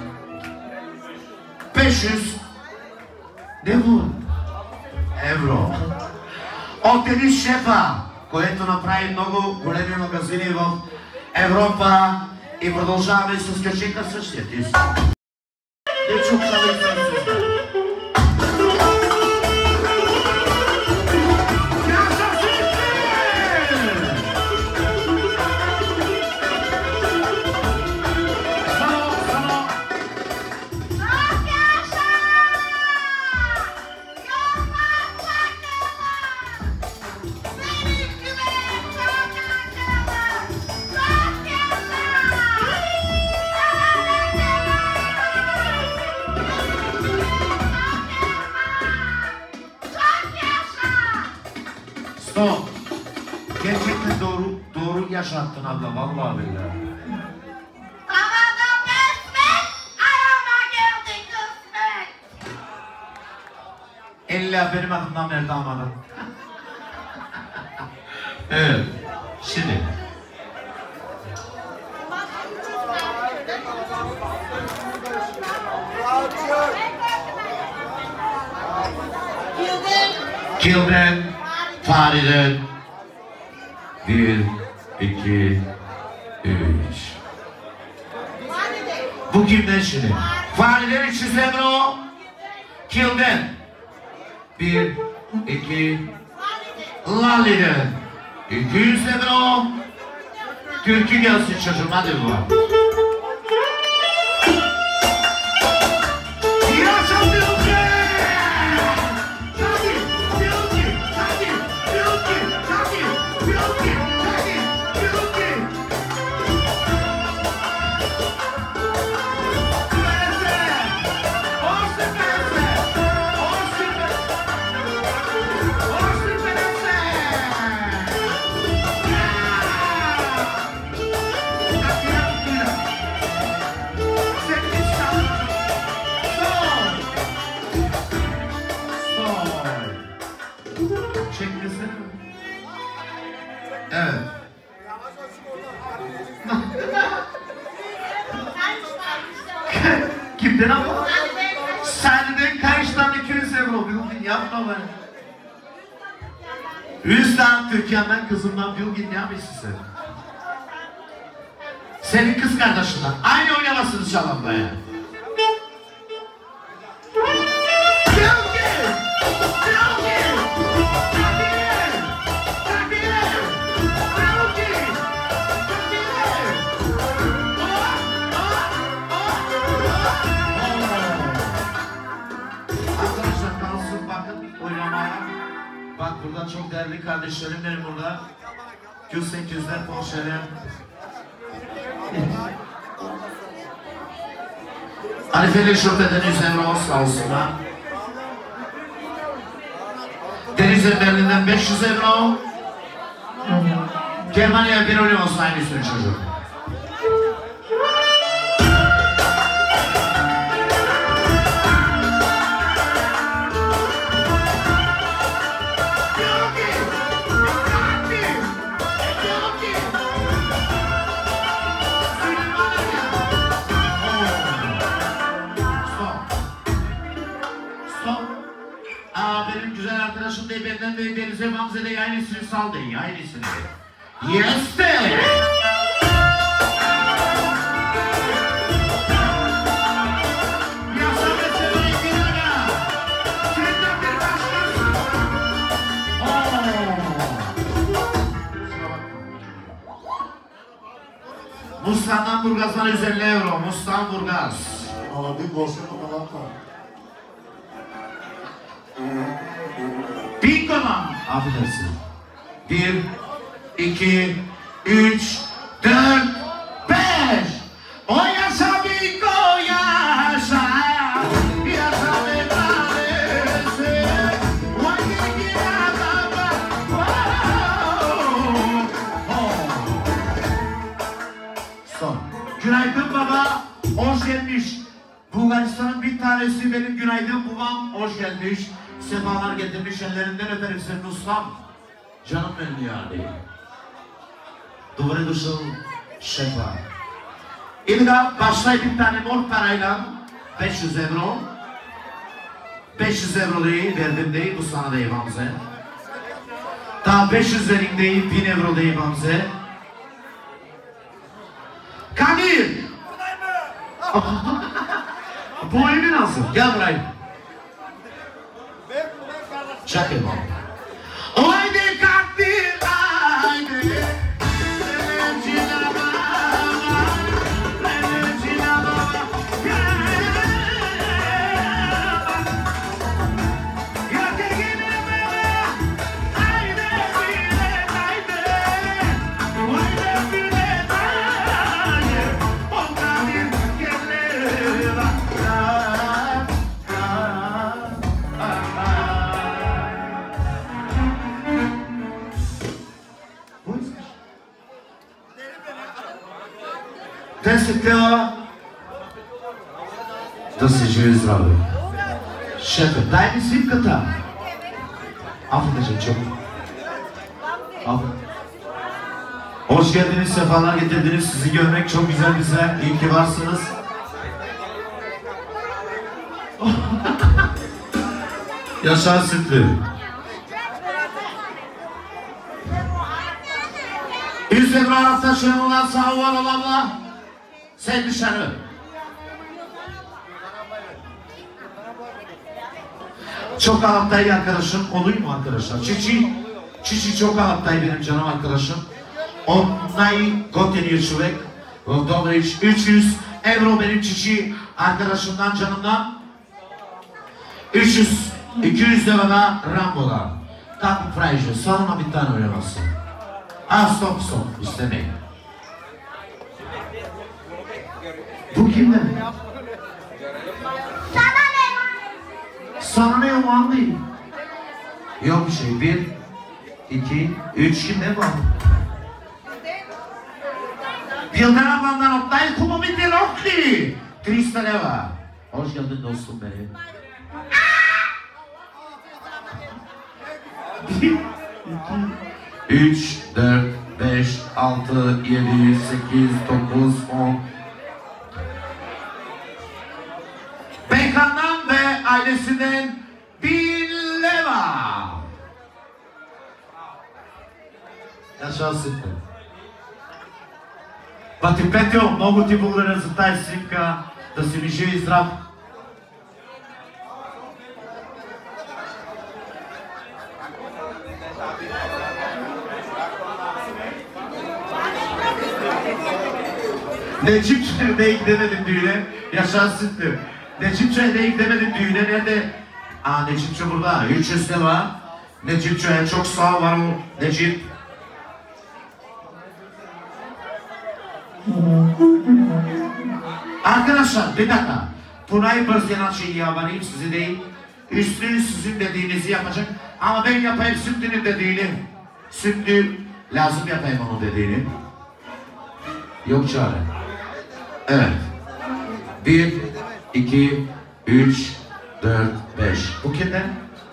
500 ne bu? Евро. От Денис Шефа, което направи много големи магазини в Европа и продължаваме с качека същия тист. Не чух само и съм. Gerçekten doğru yaşattın abla, vallahi billahi. Havada kısmet, ayağıma geldi kısmet. İlla benim adımdan verdi amanım. Evet, şimdi. Kilden, Fari'den 1, 2, 3. Bu kimden şimdi? Fari'den 300 euro. Kilden 1, 2, Lali'den 200 euro. Türkü gelsin çocuğum, hadi bu. Evet. Kimden ama? Senden kaç tane 200 euro bildin, yapma bana. Hüsnü Türkiye'den kızımdan bildin, ne yapıyorsun sen? Senin kız kardeşinden. Aynı oynamasını çalan baya. Oh! kardeşlerim benim burada. Q800'ler, Porsche'ler. Arifeli şubeden 100 euro sağ olsunlar. Deniz Berlin'den 500 euro. Germanya'ya bir oyun olsa aynı üstün çocuk. Benim güzel arkadaşım değil, benden değil, Deniz'e Mamze değil, aynısını sal değil, aynısını. Yes de! Yasa meseleyi bir ara! Senden bir başkasın! Mustang'dan Burgaz'dan 150 euro, Mustang Burgaz. Ama bir boşluk falan var. Bingo'dan affedersin. 1, 2, 3, 4, 5. O yaşa Bingo yaşa. Yaşa be tanesi. Vay gidi adama. Son. Günaydın baba. Hoş gelmiş. Bulgaristan'ın bir tanesi benim günaydın babam. Hoş gelmiş. Sefalar getirmiş, ellerinden öperim senin ustam. Canım benim yani. Добре дошъл, шефа. И така, başlayıp bir tane mor parayla 500 euro. 500 euro değil, verdim değil, bu sana değil Hamze. Daha 500 verin değil, 1000 euro değil Hamze. Kadir! Bu evi nasıl? Gel buraya. Çak yapalım. Haydi Kadir, haydi. Тесите да си живи здраве. Шефе, дай ми свитката. Affedersin çok. Hoş geldiniz, sefalar getirdiniz. Sizi görmek çok güzel bize. İyi ki varsınız. Yaşar Sütlü. İzmir Arap'ta şunlar sağ ol Allah. Sen dışarı. Çok Arap'tayı arkadaşım. Olayım mı arkadaşlar? Çiçi çok Arap'tayı benim canım arkadaşım. Onay Gotelier Çuvek. Dobreviç 300 euro benim Çiçi arkadaşımdan canımdan. 200 de bana Rambo'da. Tatlı Frayjı. Sonra bir tane oynamasın. Stop istemeyin. Bu kimden? Sana ne yaman değil? Yok bir şey. 1, 2, 3 kimde bu? Yıldan ablandan Oktay Kumumiti Rokli. 300 leva. Hoş geldin dostum benim. 3, 4, 5, 6, 7, 8, 9, 10. Beykan'dan ve ailesinden 1000 leva. Yaşasın. Бати Петьо, много ти благодаря за тази снимка. Да си ми жив и здрав. Necipçe'ye de gidemedim düğüne. Yaşar Sütlü. Necipçe'ye de gidemedim düğüne. Nerede? Necipçe burada. 300 lira. Necip Çoğan çok sağ ol, var ol Necip. Arkadaşlar bir dakika. Tuna'yı bırzıyan şeyi yaparayım, sizi değil. Üstünü sizin dediğinizi yapacak. Ama ben yapayım Sütlü'nün dediğini. Sütlü lazım yapayım onun dediğini. Yok çare. Evet. 1, 2, 3, 4, 5. Bu kimden?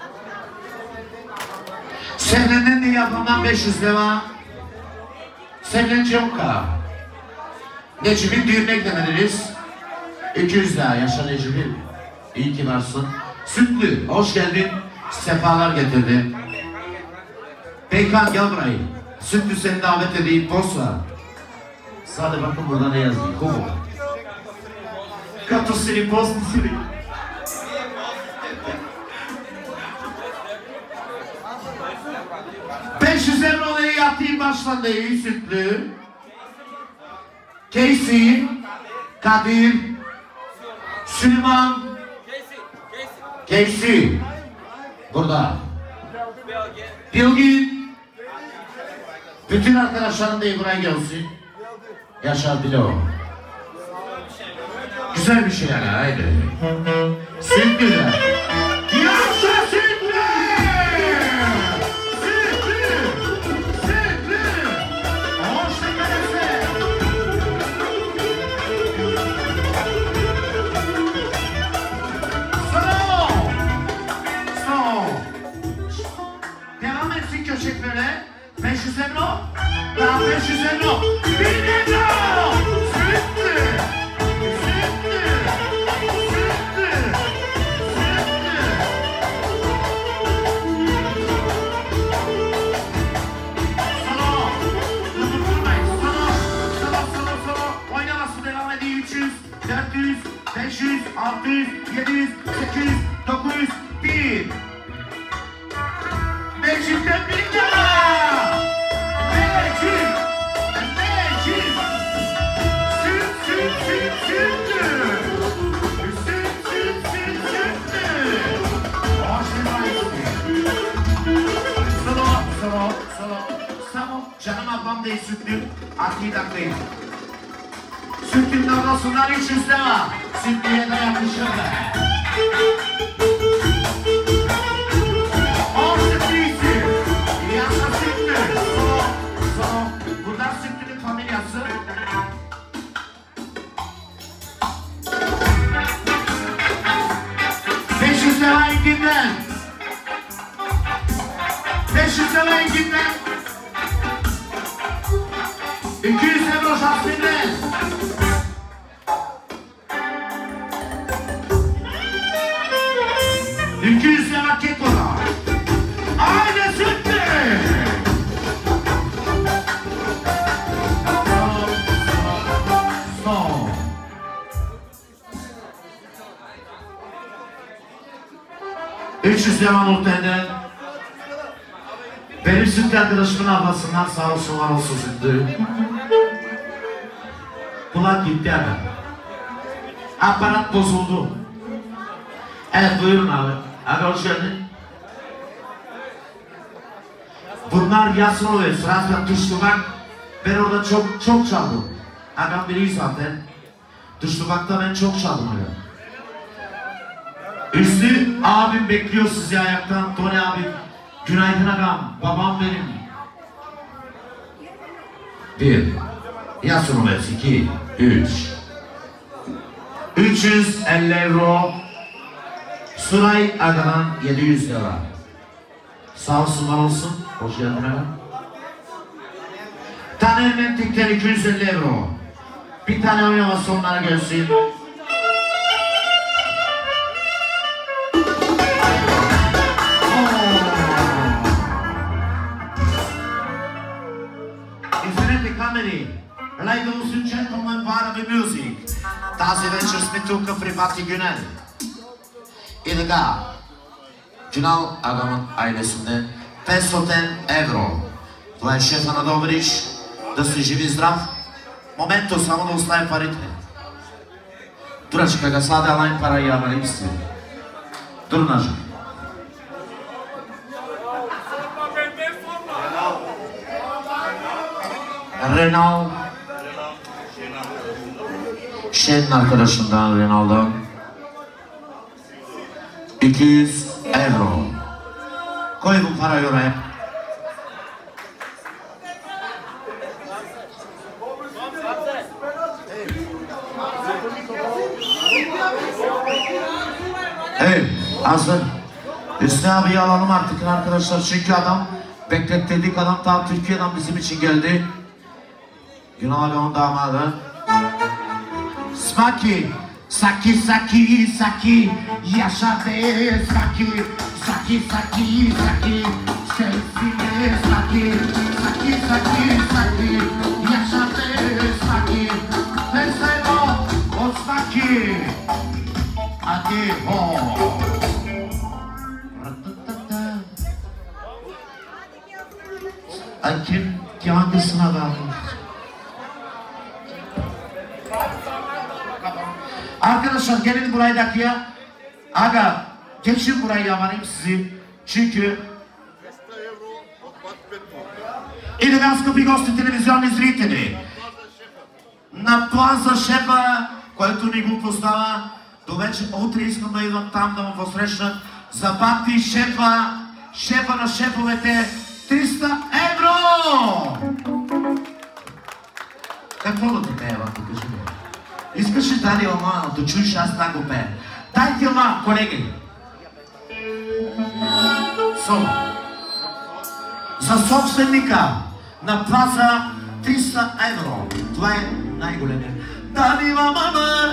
Senden de yapımdan 500 lira. Senden Conka. Necip'in düğününe gidemediniz. 200 lira. Yaşa Necip'im. İyi ki varsın. Sütlü, hoş geldin. Sefalar getirdin. Beykan gel buraya. Sütlü seni davet edeyim. Post var. Sadece bakın burada ne yazıyor. Kumu. Katıl seni, post seni. €500 olayı yapayım başlandı. İyi Sütlü. Casey, Kadir, Süleyman, Casey, burada. Bilgin, bütün arkadaşlarım da buraya gelsin. Yaşar Bilo. Güzel bir şey yani, haydi. Sütlüler. Yaşa Sütlü! Sütlü! Sütlü! Hoş geldiniz. Devam etsin köşek böyle. 500 euro. Daha 500 euro. 1000 euro. Sütlü. Sütlü. Sütlü. Sütlü. Solo. Durmayın. Solo. Oynaması devam ediyor. 300, 400, 500, 600, 700, 800, 900, 1000. Necip'ten 1000 lira! Necip! Necip! Sütlü! Hoş geldin. Solo. Canım ablam değil Sütlü. Akidak değil. Sütlü'nün ablasından 300 lira. Sütlü'ye de yakışır be. Buradan Sütlü'nün familyası. $500 lira Engin'den. 500 lira Engin'den. 200 euro Jasmin'den. $200 lira Keko'da. Aynı Sütlü. $300 lira Nurten'den. Benim Sütlü arkadaşımın ablasından sağ olsun var olsun Sütlü. Kulak gitti adam. Aparat bozuldu. Evet buyurun abi. Abi hoş geldin. Bunlar Yasro ve Sırasla Tuşlumak. Ben orada çok çaldım. Adam biri zaten. Tuşlumak'ta ben çok çaldım öyle. Üstü abim bekliyor sizi ayaktan. Tony abi. Günaydın agam. Babam benim. 1 Yasro ve 2 3 350 euro. Suray Aga'dan 700 lira. Sağ olsun var olsun. Hoş geldin hemen. Taner Mentik'ten 250 euro. Bir tane oynaması onlara gelsin. Infinity Comedy. Ladies and gentlemen, para the music. Тази вечер сме тук при Бати Гюнел. И така, Гюнал Агамът ailesinde 500 euro. Това е шефа на Добрич. Да си живи здрав. Моменто само да остави парите. Турачка га саде алайн пара и амали мисли. Турнажа. Renal. Şen'in arkadaşından Renal'dan 200 euro. Koy bu parayı oraya. Evet, hazır. Hüsnü abiyi alalım artık arkadaşlar, çünkü adam beklettirdik, adam tam Türkiye'den bizim için geldi. Günal abi onun damadı. Smaki, Saki, Saki, Saki, yaşa be Saki, Saki, Saki, Saki, sevsine Saki, Saki, Saki, Saki, yaşa be Saki, ben sayma o Saki, hadi ho. Kim hangisine bağlı? Arkadaşlar gelin buraya ya. Aga geçin buraya, yamanayım sizi. Çünkü или вас, скъпи гости, телевизионни зрители, на Плаза Шефа, който ни го познава, до вече утре искам да идвам там да му посрещна за бати шефа, шефа на шефовете, 300 евро! Какво да ти пея, покажи ми? Искаш ли дали ама, да чуеш аз да го пея? Дай ти ама, колеги! Соло. За собственика на Плаза 300 евро. Това е най-големия. Дали мама,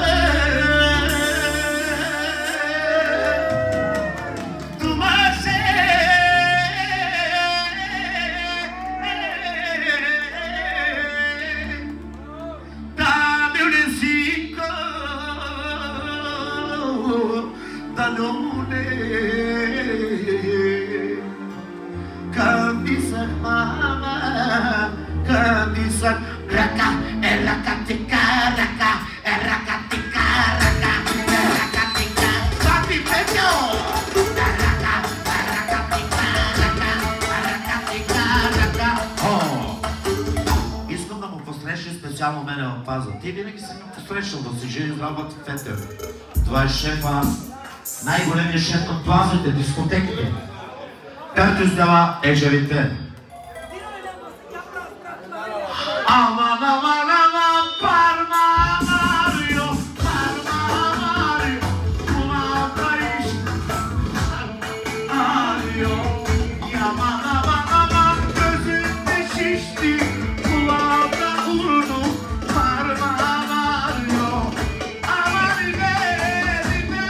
Kandisak mama, kandisak raka, erakatika raka, erakatika raka, erakatika, papi peño, raka, erakatika raka, erakatika raka. Искам да му посреща специално мене в Паза. Ти винаги си ме посрещал да си жени здрава Фетер. Това е шефа, най-големият шеф на плазите, дискотеките. Както издава ежевите. Aman aman aman parmağım ağrıyor, parmağım ağrıyor, kulağımda iş ağrıyor. Yaman aman aman gözümde şişti, kulağımda vurdu, parmağım ağrıyor. Aman ileride.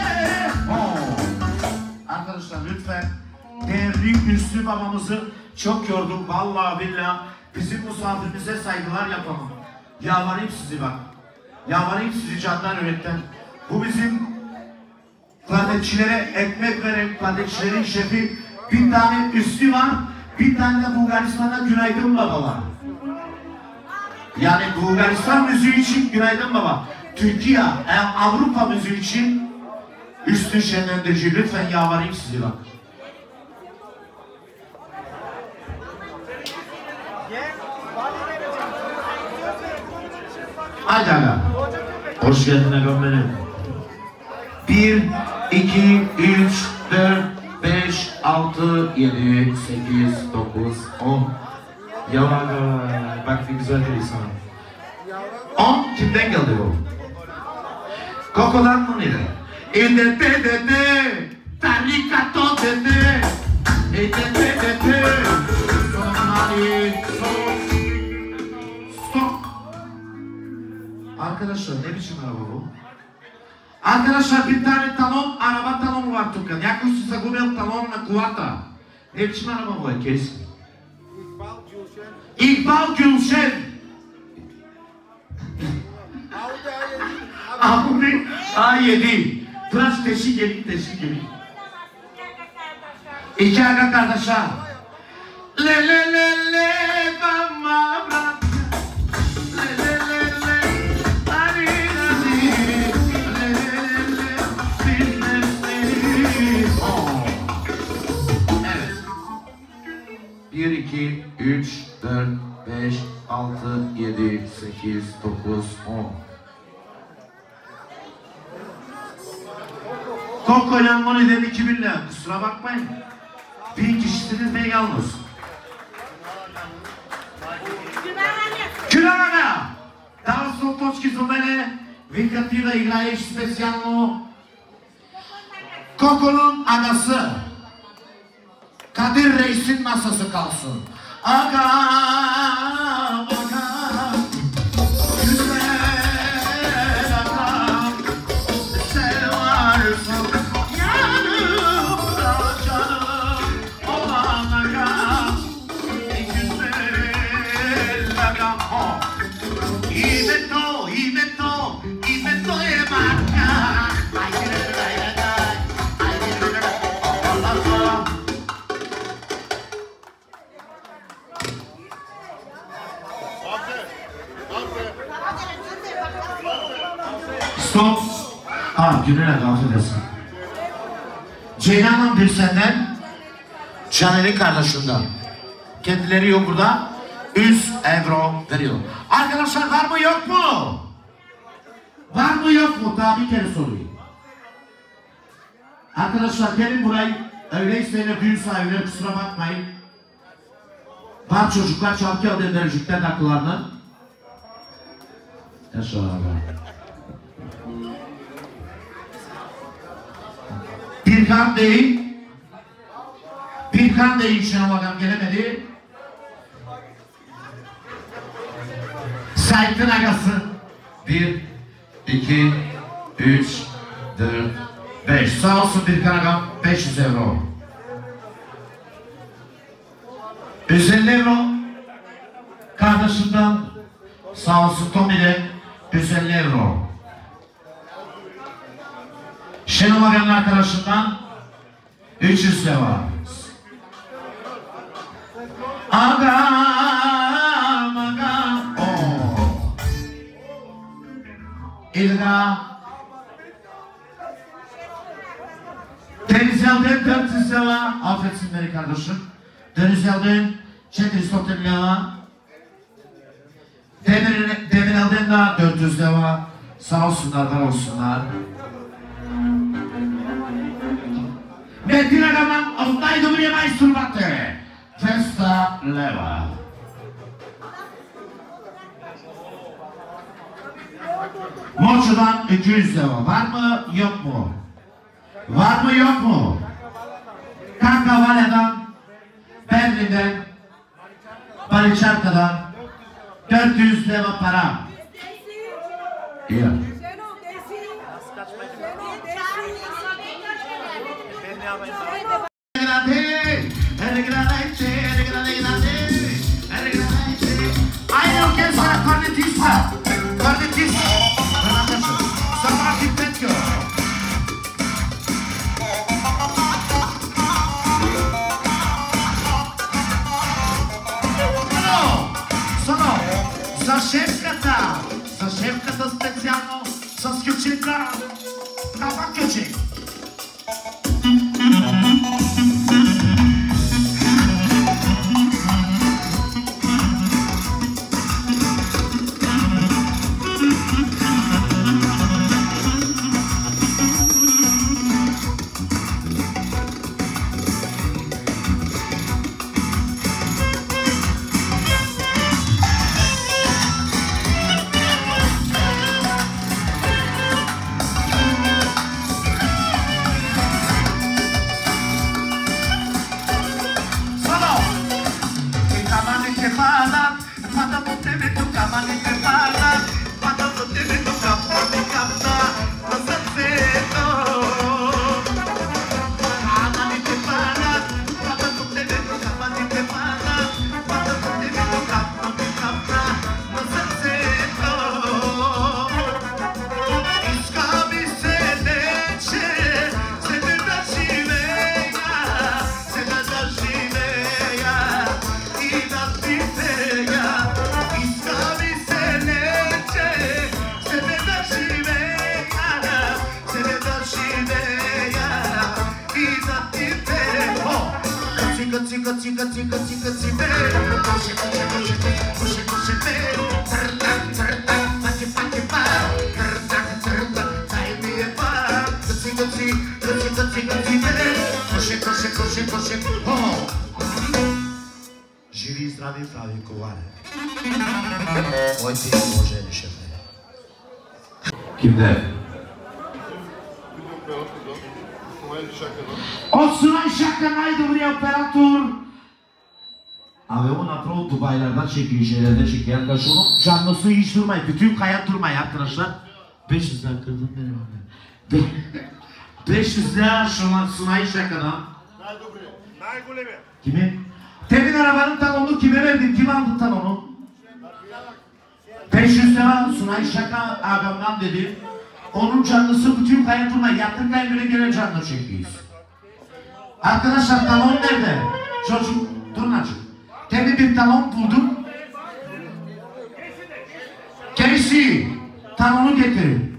Arkadaşlar lütfen değerli Hüsnü babamızı çok yordum, vallahi billahi. Bizim misafirimize saygılar yapalım. Yalvarayım sizi bak. Yalvarayım sizi candan yürekten. Bu bizim klarnetçilere ekmek veren klarnetçilerin şefi. Bir tane Üstü var, bir tane de Bulgaristan'da Günaydın Baba var. Yani Bulgaristan müziği için Günaydın Baba. Türkiye, Avrupa müziği için Üstü şenlendirici. Lütfen yalvarayım sizi bak. Haydi aga. Hoş geldin agam benim. 1, 2, 3, 4, 5, 6, 7, 8, 9, 10. Ya aga, bak bir güzel dedi sana. 10 kimden geldi bu? Koko'dan mı neydi? İdete tarikato dede. İdete sonari stop. Arkadaşlar ne biçim araba bu? Arkadaşlar bir tane talon, araba talonu var тук. Някой си загубил талон на колата. Не биçim araba bu herkes? İkbal Gülşen. Audi A7. Tıraş teşi gelin, teşi gelin. İki aga kardeşler. Le le le le bama bırak. Le le le le. Hadi hadi. Le le le le. Bilmezsiniz. Evet. 1, 2, 3, 4, 5, 6, 7, 8, 9, 10. Koko'yla Moni'den 2000 lira. Kusura bakmayın. 1000 kişisiniz ve yalnız. Кюлана! Дал са точки за мене. Вика ти да играеш специално. Koko'nun anası. Kadir Reis'in masası kalsın. Aga, aga, güzel agam, sen varsın yanımda canım olan agam, güzel agam. İmeto, imeto, imeto emarka. Stop. Gününe affedersin. Ceylan'ın bir senden, Caner'in kardeşinden. Kendileri yok burada. 100 euro veriyor. Arkadaşlar var mı yok mu? Var mı yok mu? Daha bir kere sorayım. Arkadaşlar gelin burayı. Öyleyse büyük sahibiler kusura bakmayın. Var çocuklar çalkı aldı enerjikten akıllarını. Yaşa abi. Birkan değil. Birkan değil Şenol Agam gelemedi. Sait'in agası. 1, 2, 3, 4, 5. Sağ olsun Birkan Agam 500 euro. 150 euro. Kardeşinden sağ olsun Tommy'de 150 euro. Şenol Agam'ın arkadaşından 300 lira. Agam, agam. İlga. Deniz Yalden 400 lira. Affetsin beni kardeşim. Deniz Yalden 400 lira. Demir Yalden de 400 lira. Sağ olsunlar, var olsunlar. Metin Agam'dan oddaj dobry majstrów maty. 200 lewa. Moçu'dan 200 lira. Var mı yok mu? Var mı yok mu? Kankavala'dan, Berlin'den, Baliçarka'dan 400 lira para. İyi. Aynı orkestra kornetista. Kornetista. Sabah gitmek yok. Sono za szefkata specjalną, za skioczynka, kawa kioczyn. pravi kuvar. Moj tim može šefe. Kimde? Od Sunay Şaka najdobri operator. Abi o napravo Dubai'lerden çekiyor, şeylerden çekiyor. Arkadaşlar onun canlısı hiç durmayın. Bütün kaya durmayın arkadaşlar. 500 lira kırdım benim abi. 500 lira Sunay Şaka'dan. Kimin? Temin arabanın talonunu kime verdin? Kim aldı talonu? 500 lira Sunay Şaka ağamdan dedi. Onun canlısı bütün kaya durmayın. Yaptığın kaya göre göre canlı çekiyoruz. Arkadaşlar talon nerede? Çocuk, turnacı. Temin bir talon buldum. Casey, talonu getirin.